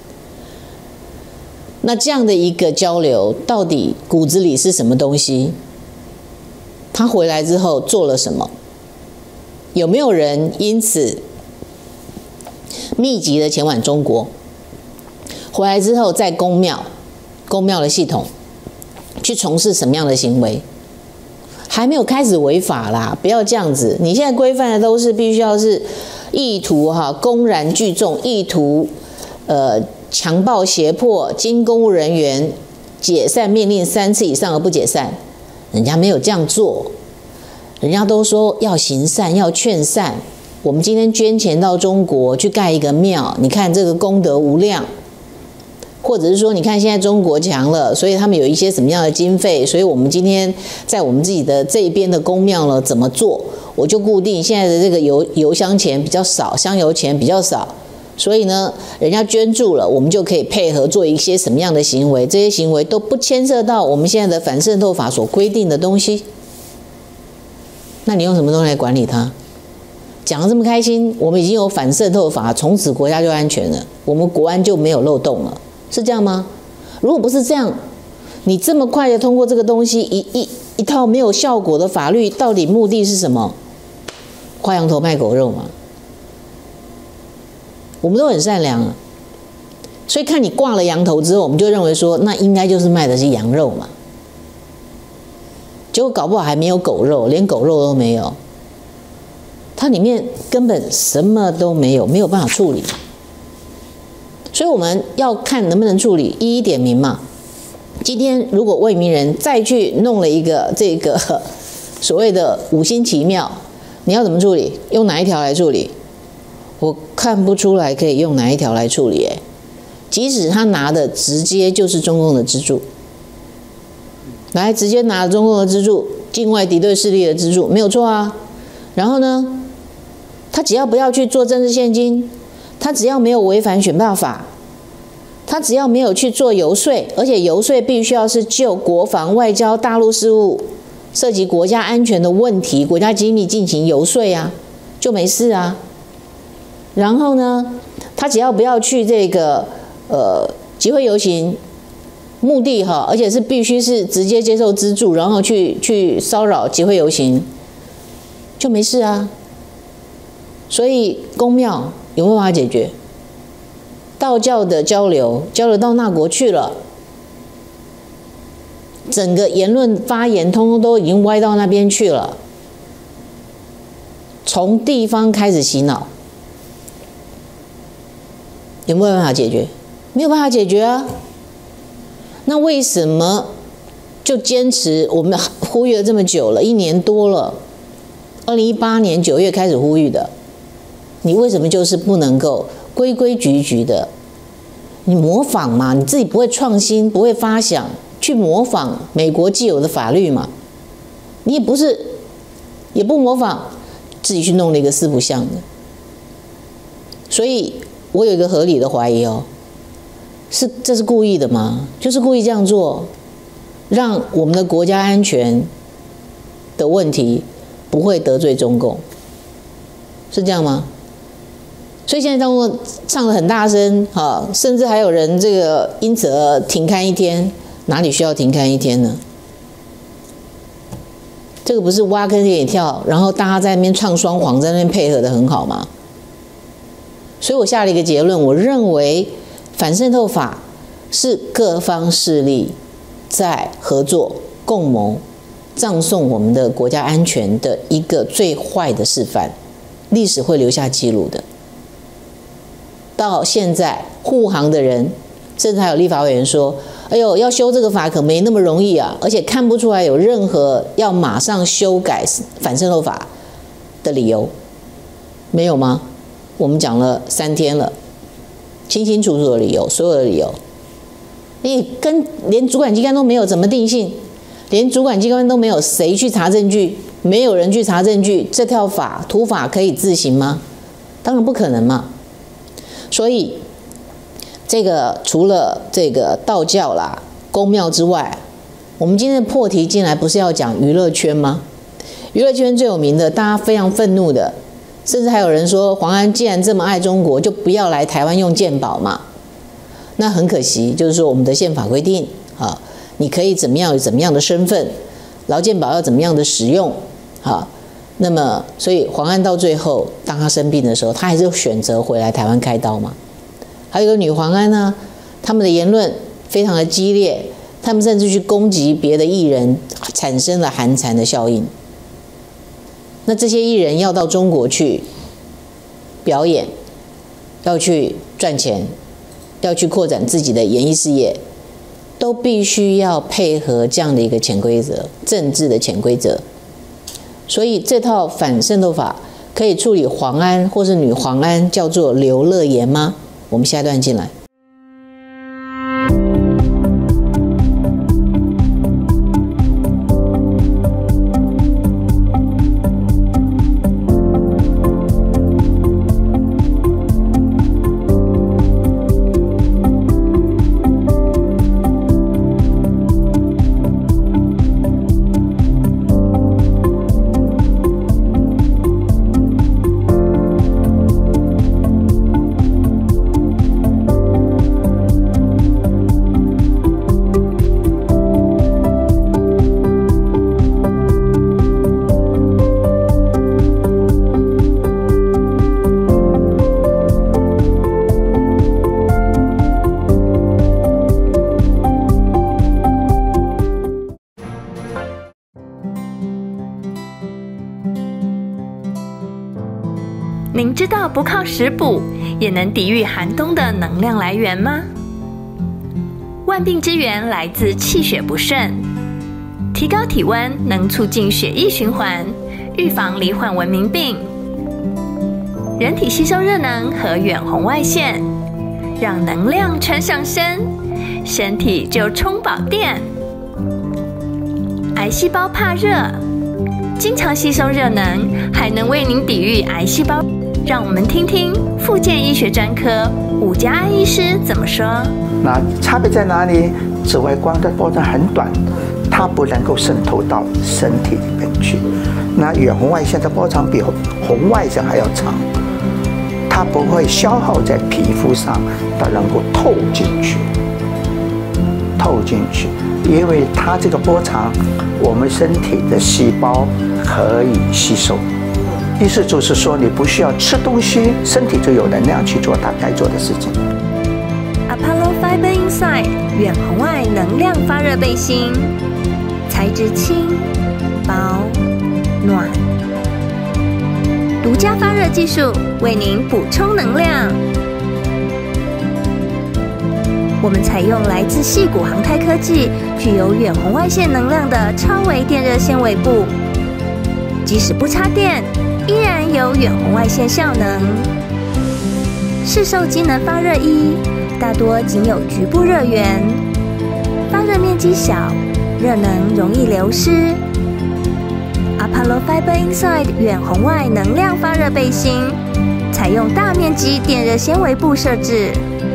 [SPEAKER 1] 那这样的一个交流，到底骨子里是什么东西？他回来之后做了什么？有没有人因此密集的前往中国？回来之后在宫庙、宫庙的系统去从事什么样的行为？还没有开始违法啦，不要这样子。你现在规范的都是必须要是意图哈公然聚众，意图呃强暴胁迫经公务人员解散命令三次以上而不解散，人家没有这样做，人家都说要行善要劝善。我们今天捐钱到中国去盖一个庙，你看这个功德无量。或者是说，你看现在中国强了，所以他们有一些什么样的经费，所以我们今天在我们自己的这一边的公庙呢，怎么做？我就固定现在的这个油油香钱比较少，香油钱比较少，所以呢，人家捐助了，我们就可以配合做一些什么样的行为？这些行为都不牵涉到我们现在的反渗透法所规定的东西。 那你用什么东西来管理它？讲得这么开心，我们已经有反渗透法，从此国家就安全了，我们国安就没有漏洞了，是这样吗？如果不是这样，你这么快的通过这个东西，一一一套没有效果的法律，到底目的是什么？挂羊头卖狗肉嘛。我们都很善良啊，所以看你挂了羊头之后，我们就认为说，那应该就是卖的是羊肉嘛。结果搞不好还没有狗肉，连狗肉都没有。它里面根本什么都没有，没有办法处理，所以我们要看能不能处理，一一点名嘛。今天如果魏明人再去弄了一个这个所谓的五星奇妙，你要怎么处理？用哪一条来处理？我看不出来可以用哪一条来处理。哎，即使他拿的直接就是中共的资助，来直接拿中共的资助，境外敌对势力的资助，没有错啊。然后呢？他只要不要去做政治献金，他只要没有违反选罢法，他只要没有去做游说，而且游说必须要是就国防、外交、大陆事务涉及国家安全的问题、国家机密进行游说啊，就没事啊。然后呢，他只要不要去这个呃集会游行，目的哈，而且是必须是直接接受资助，然后去去骚扰集会游行，就没事啊。所以公庙有没有办法解决？道教的交流交流到那国去了，整个言论发言通通都已经歪到那边去了，从地方开始洗脑，有没有办法解决？没有办法解决啊。那为什么就坚持？我们呼吁了这么久了，一年多了，二零一八年九月开始呼吁的。你为什么就是不能够规规矩矩的？你模仿嘛，你自己不会创新，不会发想，去模仿美国既有的法律嘛？你也不是，也不模仿，自己去弄了一个四不像的。所以我有一个合理的怀疑哦，是这是故意的吗？就是故意这样做，让我们的国家安全的问题不会得罪中共，是这样吗？所以现在中共唱得很大声，哈，甚至还有人这个因此而停刊一天，哪里需要停刊一天呢？这个不是挖坑给你跳，然后大家在那边唱双簧，在那边配合得很好吗？所以我下了一个结论，我认为反渗透法是各方势力在合作共谋，葬送我们的国家安全的一个最坏的示范，历史会留下记录的。到现在护航的人，甚至还有立法委员说，哎呦，要修这个法可没那么容易啊，而且看不出来有任何要马上修改反渗透法的理由，没有吗？我们讲了三天了，清清楚楚的理由，所有的理由，你跟连主管机关都没有，怎么定性？连主管机关都没有，谁去查证据？没有人去查证据，这条法土法可以自行吗？当然不可能嘛。所以，这个除了这个道教啦、公庙之外，我们今天的破题进来不是要讲娱乐圈吗？娱乐圈最有名的，大家非常愤怒的，甚至还有人说，黄安既然这么爱中国，就不要来台湾用健保嘛。那很可惜，就是说我们的宪法规定啊，你可以怎么样有怎么样的身份，劳健保要怎么样的使用啊。那么，所以黄安到最后，当他生病的时候，他还是选择回来台湾开刀嘛。还有一个女黄安呢，他们的言论非常的激烈，他们甚至去攻击别的艺人，产生了寒蝉的效应。那这些艺人要到中国去表演，要去赚钱，要去扩展自己的演艺事业，都必须要配合这样的一个潜规则，政治的潜规则。所以这套反渗透法可以处理黄安或是女黄安，叫做刘乐言吗？我们下一段进来。
[SPEAKER 4] 知道不靠食补也能抵御寒冬的能量来源吗？万病之源来自气血不顺，提高体温能促进血液循环，预防罹患文明病。人体吸收热能和远红外线，让能量穿上身，身体就充饱电。癌细胞怕热，经常吸收热能，还能为您抵御癌细胞。让我们听听复健医学专科伍家安医师怎么说。
[SPEAKER 5] 那差别在哪里？紫外光的波长很短，它不能够渗透到身体里面去。那远红外线的波长比红外线还要长，它不会消耗在皮肤上，它能够透进去，透进去，因为它这个波长，我们身体的细胞可以吸收。意思就是说，你不需要吃东西，身体就有能量去做它该做的事情。
[SPEAKER 4] Apollo Fiber Inside 远红外能量发热背心，材质轻、薄、暖，独家发热技术为您补充能量。我们采用来自矽谷航太科技、具有远红外线能量的超微电热纤维布，即使不插电，依然有远红外线效能。市售机能发热衣大多仅有局部热源，发热面积小，热能容易流失。Apollo Fiber Inside 远红外能量发热背心，采用大面积电热纤维布设置，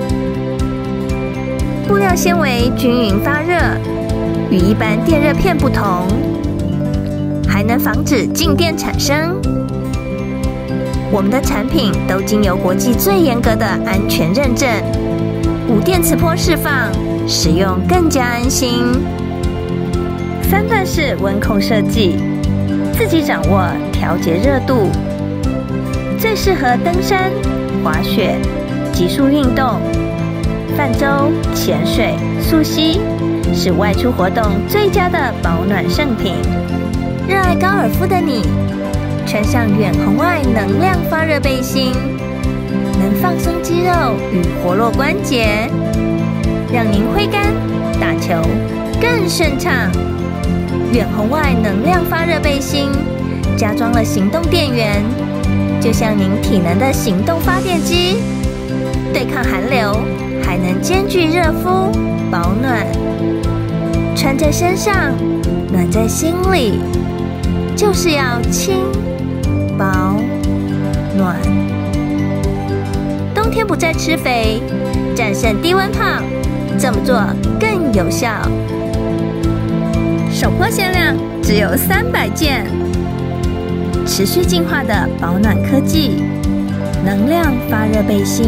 [SPEAKER 4] 布料纤维均匀发热，与一般电热片不同，还能防止静电产生。我们的产品都经由国际最严格的安全认证，无电磁波释放，使用更加安心。三段式温控设计，自己掌握调节热度，最适合登山、滑雪、急速运动、泛舟、潜水、溯溪，是外出活动最佳的保暖圣品。热爱高尔夫的你，穿上远红外能量发热背心，能放松肌肉与活络关节，让您挥杆打球更顺畅。远红外能量发热背心加装了行动电源，就像您体能的行动发电机，对抗寒流，还能兼具热敷保暖。穿在身上，暖在心里，就是要轻薄暖。冬天不再吃肥，战胜低温胖，这么做更有效。首波限量只有三百件，持续进化的保暖科技，能量发热背心。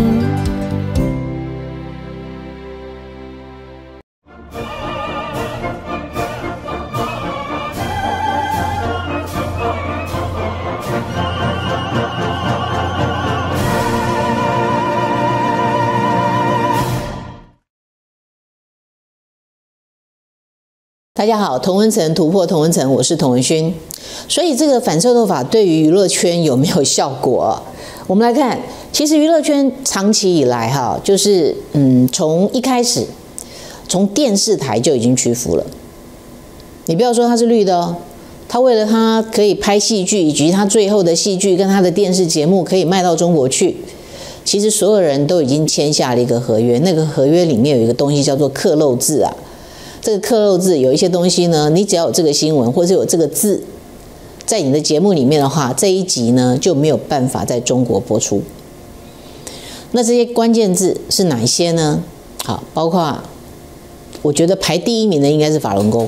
[SPEAKER 1] 大家好，同温层突破同温层，我是童文勋。所以这个反渗透法对于娱乐圈有没有效果？我们来看，其实娱乐圈长期以来哈，就是嗯，从一开始，从电视台就已经屈服了。你不要说它是绿的哦，他为了他可以拍戏剧，以及他最后的戏剧跟他的电视节目可以卖到中国去，其实所有人都已经签下了一个合约，那个合约里面有一个东西叫做克漏字啊。这个克漏字有一些东西呢，你只要有这个新闻或者有这个字在你的节目里面的话，这一集呢就没有办法在中国播出。那这些关键字是哪一些呢？好，包括我觉得排第一名的应该是法轮功，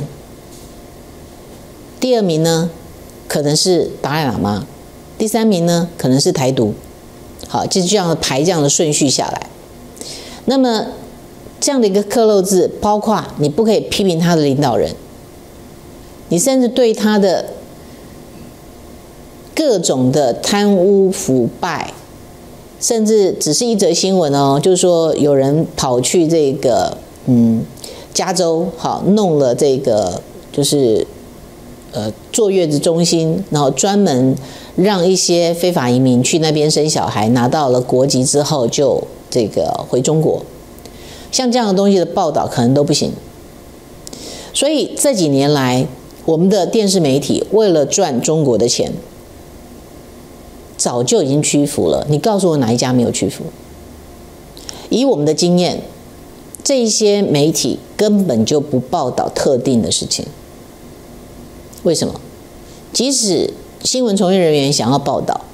[SPEAKER 1] 第二名呢可能是达赖喇嘛，第三名呢可能是台独。好，就这样排这样的顺序下来。那么这样的一个克漏字，包括你不可以批评他的领导人，你甚至对他的各种的贪污腐败，甚至只是一则新闻哦，就是说有人跑去这个嗯加州，好弄了这个就是呃坐月子中心，然后专门让一些非法移民去那边生小孩，拿到了国籍之后就这个回中国，像这样的东西的报道可能都不行。所以这几年来，我们的电视媒体为了赚中国的钱，早就已经屈服了。你告诉我哪一家没有屈服？以我们的经验，这一些媒体根本就不报道特定的事情。为什么？即使新闻从业人员想要报道，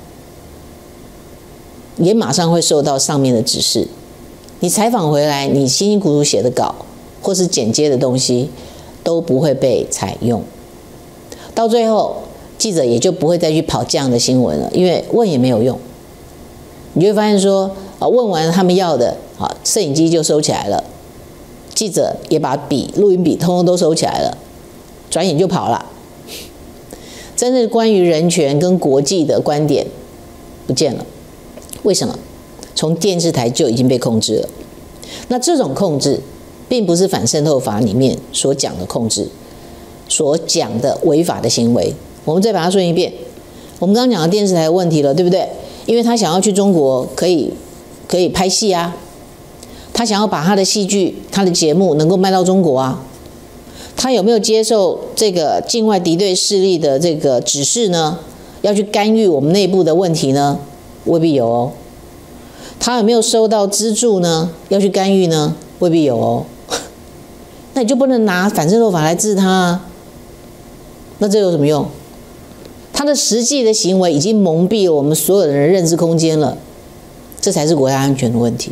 [SPEAKER 1] 也马上会受到上面的指示。你采访回来，你辛辛苦苦写的稿或是剪接的东西都不会被采用。到最后，记者也就不会再去跑这样的新闻了，因为问也没有用。你就会发现说，啊，问完他们要的，啊，摄影机就收起来了，记者也把笔、录音笔通通都收起来了，转眼就跑了。真正关于人权跟国际的观点不见了，为什么？从电视台就已经被控制了。那这种控制，并不是反渗透法里面所讲的控制，所讲的违法的行为。我们再把它说一遍，我们刚刚讲的电视台的问题了，对不对？因为他想要去中国，可以可以拍戏啊，他想要把他的戏剧、他的节目能够卖到中国啊。他有没有接受这个境外敌对势力的这个指示呢？要去干预我们内部的问题呢？未必有哦。他有没有收到资助呢？要去干预呢？未必有哦。那你就不能拿反渗透法来治他啊？那这有什么用？他的实际的行为已经蒙蔽了我们所有人的认知空间了，这才是国家安全的问题。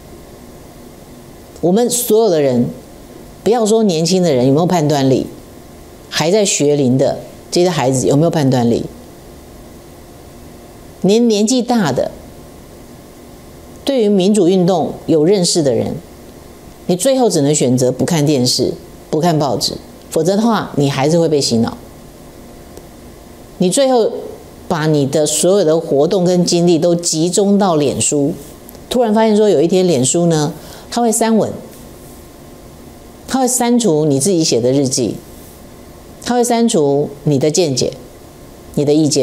[SPEAKER 1] 我们所有的人，不要说年轻的人有没有判断力，还在学龄的这些孩子有没有判断力？连年纪大的，对于民主运动有认识的人，你最后只能选择不看电视、不看报纸，否则的话，你还是会被洗脑。你最后把你的所有的活动跟精力都集中到脸书，突然发现说有一天脸书呢，它会删文，它会删除你自己写的日记，它会删除你的见解、你的意见，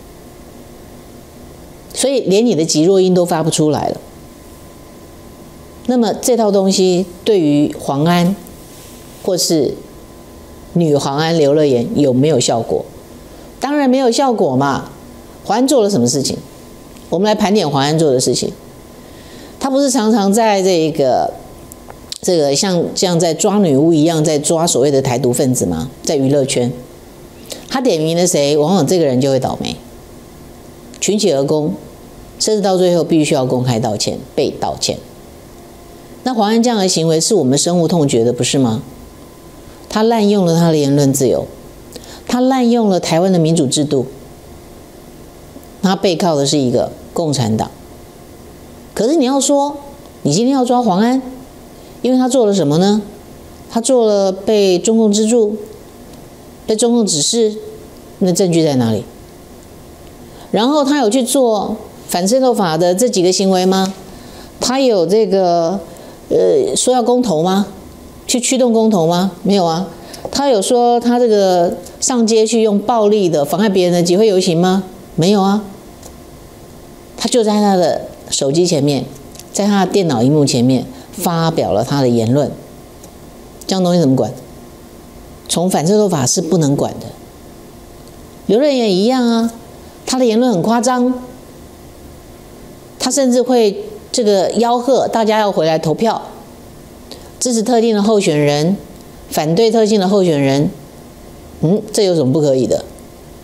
[SPEAKER 1] 所以连你的极弱音都发不出来了。那么这套东西对于黄安或是女黄安刘乐妍有没有效果？当然没有效果嘛。黄安做了什么事情？我们来盘点黄安做的事情。他不是常常在这个这个像像在抓女巫一样，在抓所谓的台独分子吗？在娱乐圈，他点名了谁，往往这个人就会倒霉，群起而攻，甚至到最后必须要公开道歉，被道歉。那黄安这样的行为是我们深恶痛绝的，不是吗？他滥用了他的言论自由，他滥用了台湾的民主制度，他背靠的是一个共产党。可是你要说，你今天要抓黄安，因为他做了什么呢？他做了被中共资助、被中共指示，那证据在哪里？然后他有去做反渗透法的这几个行为吗？他有这个呃说要公投吗？去驱动公投吗？没有啊。他有说他这个上街去用暴力的妨碍别人的集会游行吗？没有啊。他就在他的手机前面，在他的电脑荧幕前面发表了他的言论，这样东西怎么管？从反渗透法是不能管的。刘乐妍也一样啊，他的言论很夸张，他甚至会这个吆喝大家要回来投票，支持特定的候选人，反对特定的候选人。嗯，这有什么不可以的？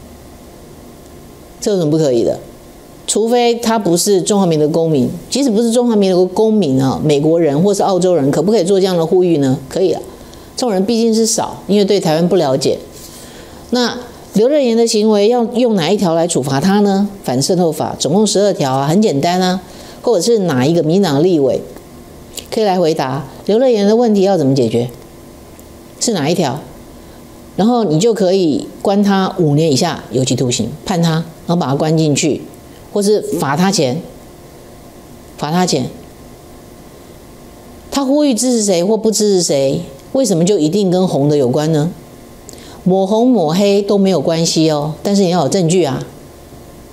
[SPEAKER 1] 这有什么不可以的？除非他不是中华民国公民，即使不是中华民国公民啊，美国人或是澳洲人，可不可以做这样的呼吁呢？可以了，这种人毕竟是少，因为对台湾不了解。那刘乐妍的行为要用哪一条来处罚他呢？反渗透法总共十二条啊，很简单啊。或者是哪一个民党立委可以来回答刘乐妍的问题要怎么解决？是哪一条？然后你就可以关他五年以下有期徒刑，判他，然后把他关进去。或是罚他钱，罚他钱。他呼吁支持谁或不支持谁，为什么就一定跟红的有关呢？抹红抹黑都没有关系哦，但是你要有证据啊。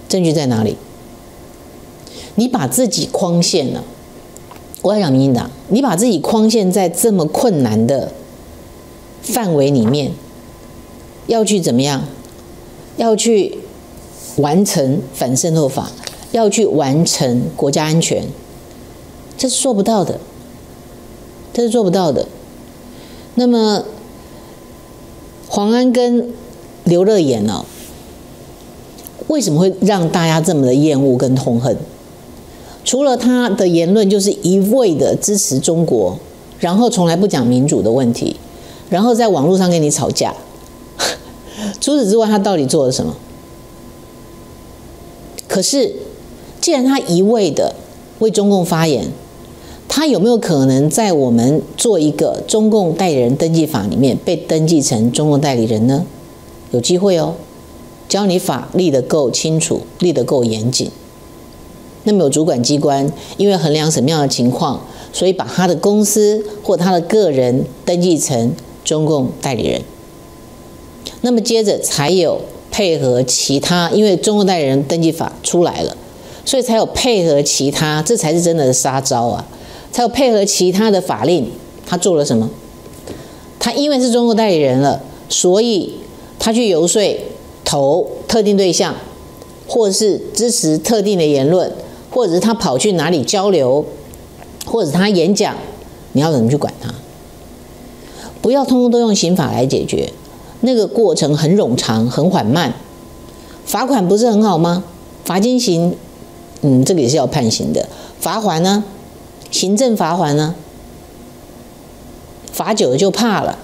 [SPEAKER 1] 证据在哪里？你把自己框限了。我要讲民进党，你把自己框限在这么困难的范围里面，要去怎么样？要去完成反渗透法，要去完成国家安全，这是做不到的，这是做不到的。那么黄安跟刘乐言呢、哦，为什么会让大家这么的厌恶跟痛恨？除了他的言论就是一味的支持中国，然后从来不讲民主的问题，然后在网络上跟你吵架。除此之外，他到底做了什么？可是，既然他一味的为中共发言，他有没有可能在我们做一个中共代理人登记法里面被登记成中共代理人呢？有机会哦，只要你法立得够清楚，立得够严谨。那么有主管机关因为衡量什么样的情况，所以把他的公司或他的个人登记成中共代理人。那么接着才有配合其他，因为中共代理人登记法出来了，所以才有配合其他，这才是真的杀招啊！才有配合其他的法令，他做了什么？他因为是中共代理人了，所以他去游说投特定对象，或者是支持特定的言论，或者是他跑去哪里交流，或者他演讲，你要怎么去管他？不要通通都用刑法来解决，那个过程很冗长、很缓慢。罚款不是很好吗？罚金刑，嗯，这个也是要判刑的。罚锾呢？行政罚锾呢？罚久了就怕了。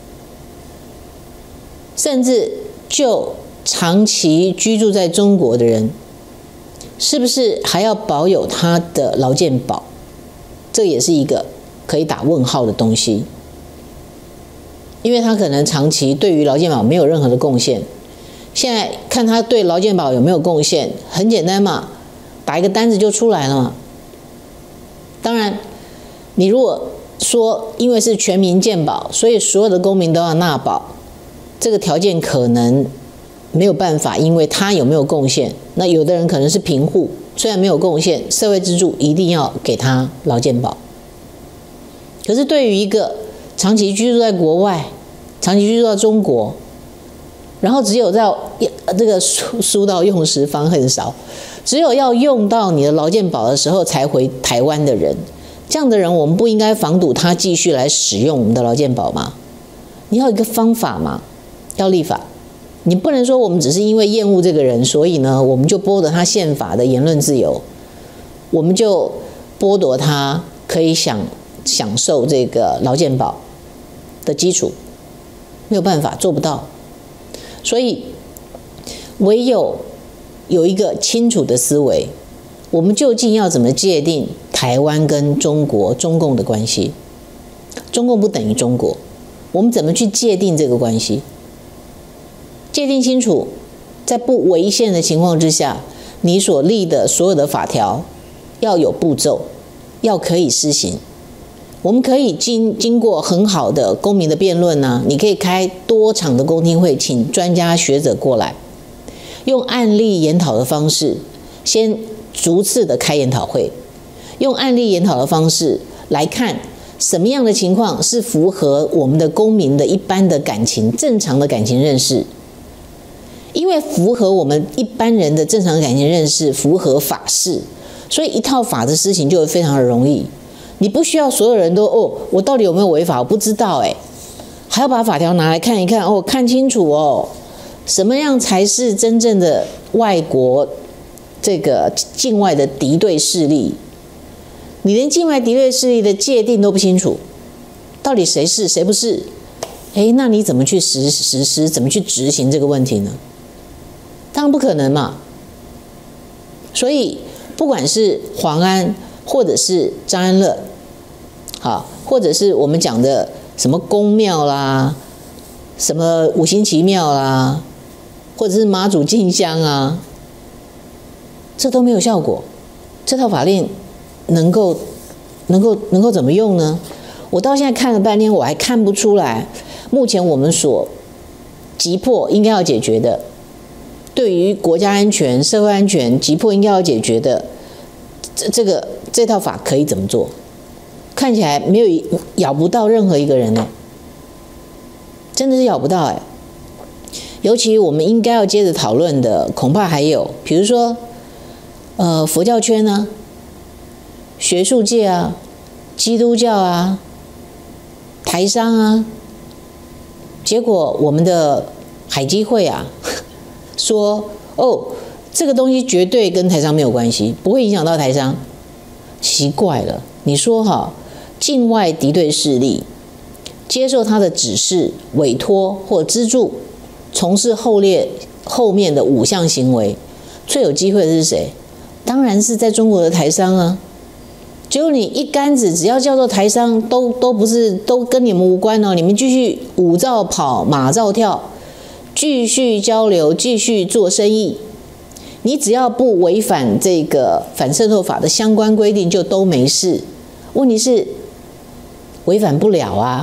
[SPEAKER 1] 甚至就长期居住在中国的人，是不是还要保有他的劳健保？这也是一个可以打问号的东西。因为他可能长期对于劳健保没有任何的贡献，现在看他对劳健保有没有贡献，很简单嘛，打一个单子就出来了嘛。当然，你如果说因为是全民健保，所以所有的公民都要纳保，这个条件可能没有办法，因为他有没有贡献。那有的人可能是贫户，虽然没有贡献，社会支柱一定要给他劳健保。可是对于一个长期居住在国外，长期居住到中国，然后只有在这个书到用时方恨少，只有要用到你的劳健保的时候才回台湾的人，这样的人我们不应该防堵他继续来使用我们的劳健保吗？你要有一个方法嘛，要立法。你不能说我们只是因为厌恶这个人，所以呢我们就剥夺他宪法的言论自由，我们就剥夺他可以享享受这个劳健保的基础，没有办法，做不到。所以唯有有一个清楚的思维，我们究竟要怎么界定台湾跟中国中共的关系？中共不等于中国，我们怎么去界定这个关系？界定清楚，在不违宪的情况之下，你所立的所有的法条要有步骤，要可以施行。我们可以经经过很好的公民的辩论呢，你可以开多场的公听会，请专家学者过来，用案例研讨的方式，先逐次的开研讨会，用案例研讨的方式来看什么样的情况是符合我们的公民的一般的感情、正常的感情认识。因为符合我们一般人的正常感情认识，符合法式，所以一套法的施行就会非常的容易。你不需要所有人都哦，我到底有没有违法？我不知道哎，还要把法条拿来看一看哦，看清楚哦，什么样才是真正的外国这个境外的敌对势力？你连境外敌对势力的界定都不清楚，到底谁是谁不是？哎，那你怎么去实实施？怎么去执行这个问题呢？当然不可能嘛。所以不管是黄安，或者是张安乐，好，或者是我们讲的什么宫庙啦，什么五星旗庙啦，或者是妈祖进香啊，这都没有效果。这套法令能够能够能够怎么用呢？我到现在看了半天，我还看不出来目前我们所急迫应该要解决的， 对于国家安全、社会安全急迫应该要解决的这这个这套法可以怎么做？看起来没有咬不到任何一个人呢，真的是咬不到哎。尤其我们应该要接着讨论的，恐怕还有，比如说，呃，佛教圈啊，学术界啊，基督教啊，台商啊。结果我们的海基会啊说，哦，这个东西绝对跟台商没有关系，不会影响到台商。奇怪了，你说哈，境外敌对势力接受他的指示、委托或资助，从事后列后面的五项行为，最有机会的是谁？当然是在中国的台商啊。结果你一竿子，只要叫做台商，都都不是，都跟你们无关哦。你们继续舞照跑，马照跳，继续交流，继续做生意。你只要不违反这个反渗透法的相关规定，就都没事。问题是违反不了啊，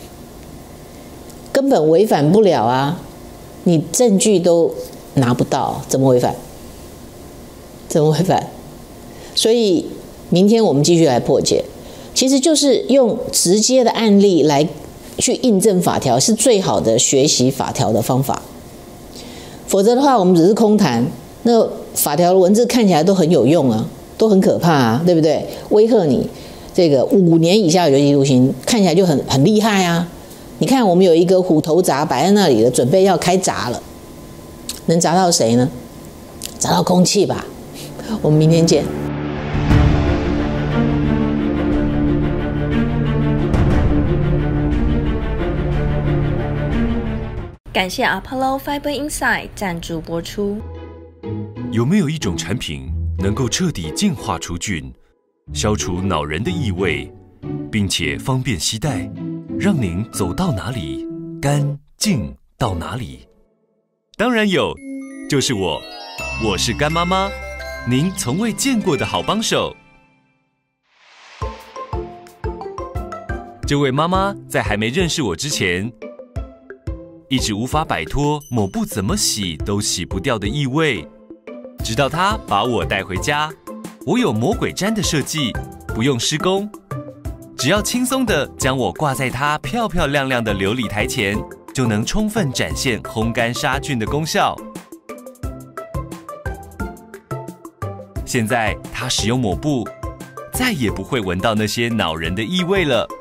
[SPEAKER 1] 根本违反不了啊，你证据都拿不到，怎么违反？怎么违反？所以明天我们继续来破解，其实就是用直接的案例来去印证法条，是最好的学习法条的方法。否则的话，我们只是空谈，那法条的文字看起来都很有用啊，都很可怕啊，对不对？威吓你这个五年以下有期徒刑，看起来就很很厉害啊。你看，我们有一个虎头铡摆在那里了，准备要开闸了，能砸到谁呢？砸到空气吧。我们明天见。
[SPEAKER 4] 感谢 Apollo Fiber Insight 赞助播出。
[SPEAKER 6] 有没有一种产品能够彻底净化除菌，消除恼人的异味，并且方便携带，让您走到哪里干净到哪里？当然有，就是我，我是干妈妈，您从未见过的好帮手。这位妈妈在还没认识我之前，一直无法摆脱抹布怎么洗都洗不掉的异味，直到她把我带回家。我有魔鬼毡的设计，不用施工，只要轻松地将我挂在她漂漂亮亮的琉璃台前，就能充分展现烘干杀菌的功效。现在她使用抹布，再也不会闻到那些恼人的异味了。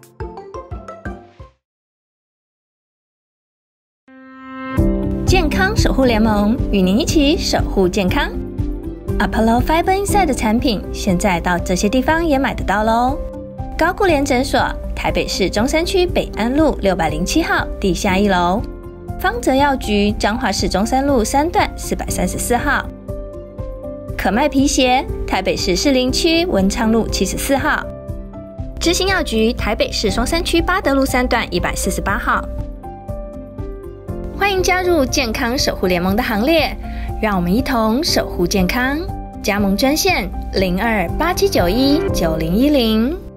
[SPEAKER 4] 健康守护联盟与您一起守护健康。Apollo Fiber Insight 的产品现在到这些地方也买得到喽。高顾联诊所，台北市中山区北安路六百零七号地下一楼；方泽药局，彰化市中山路三段四百三十四号。可麦皮鞋，台北市士林区文昌路七十四号。知心药局，台北市松山区八德路三段一百四十八号。欢迎加入健康守护联盟的行列，让我们一同守护健康。加盟专线零二八七九一九零一零。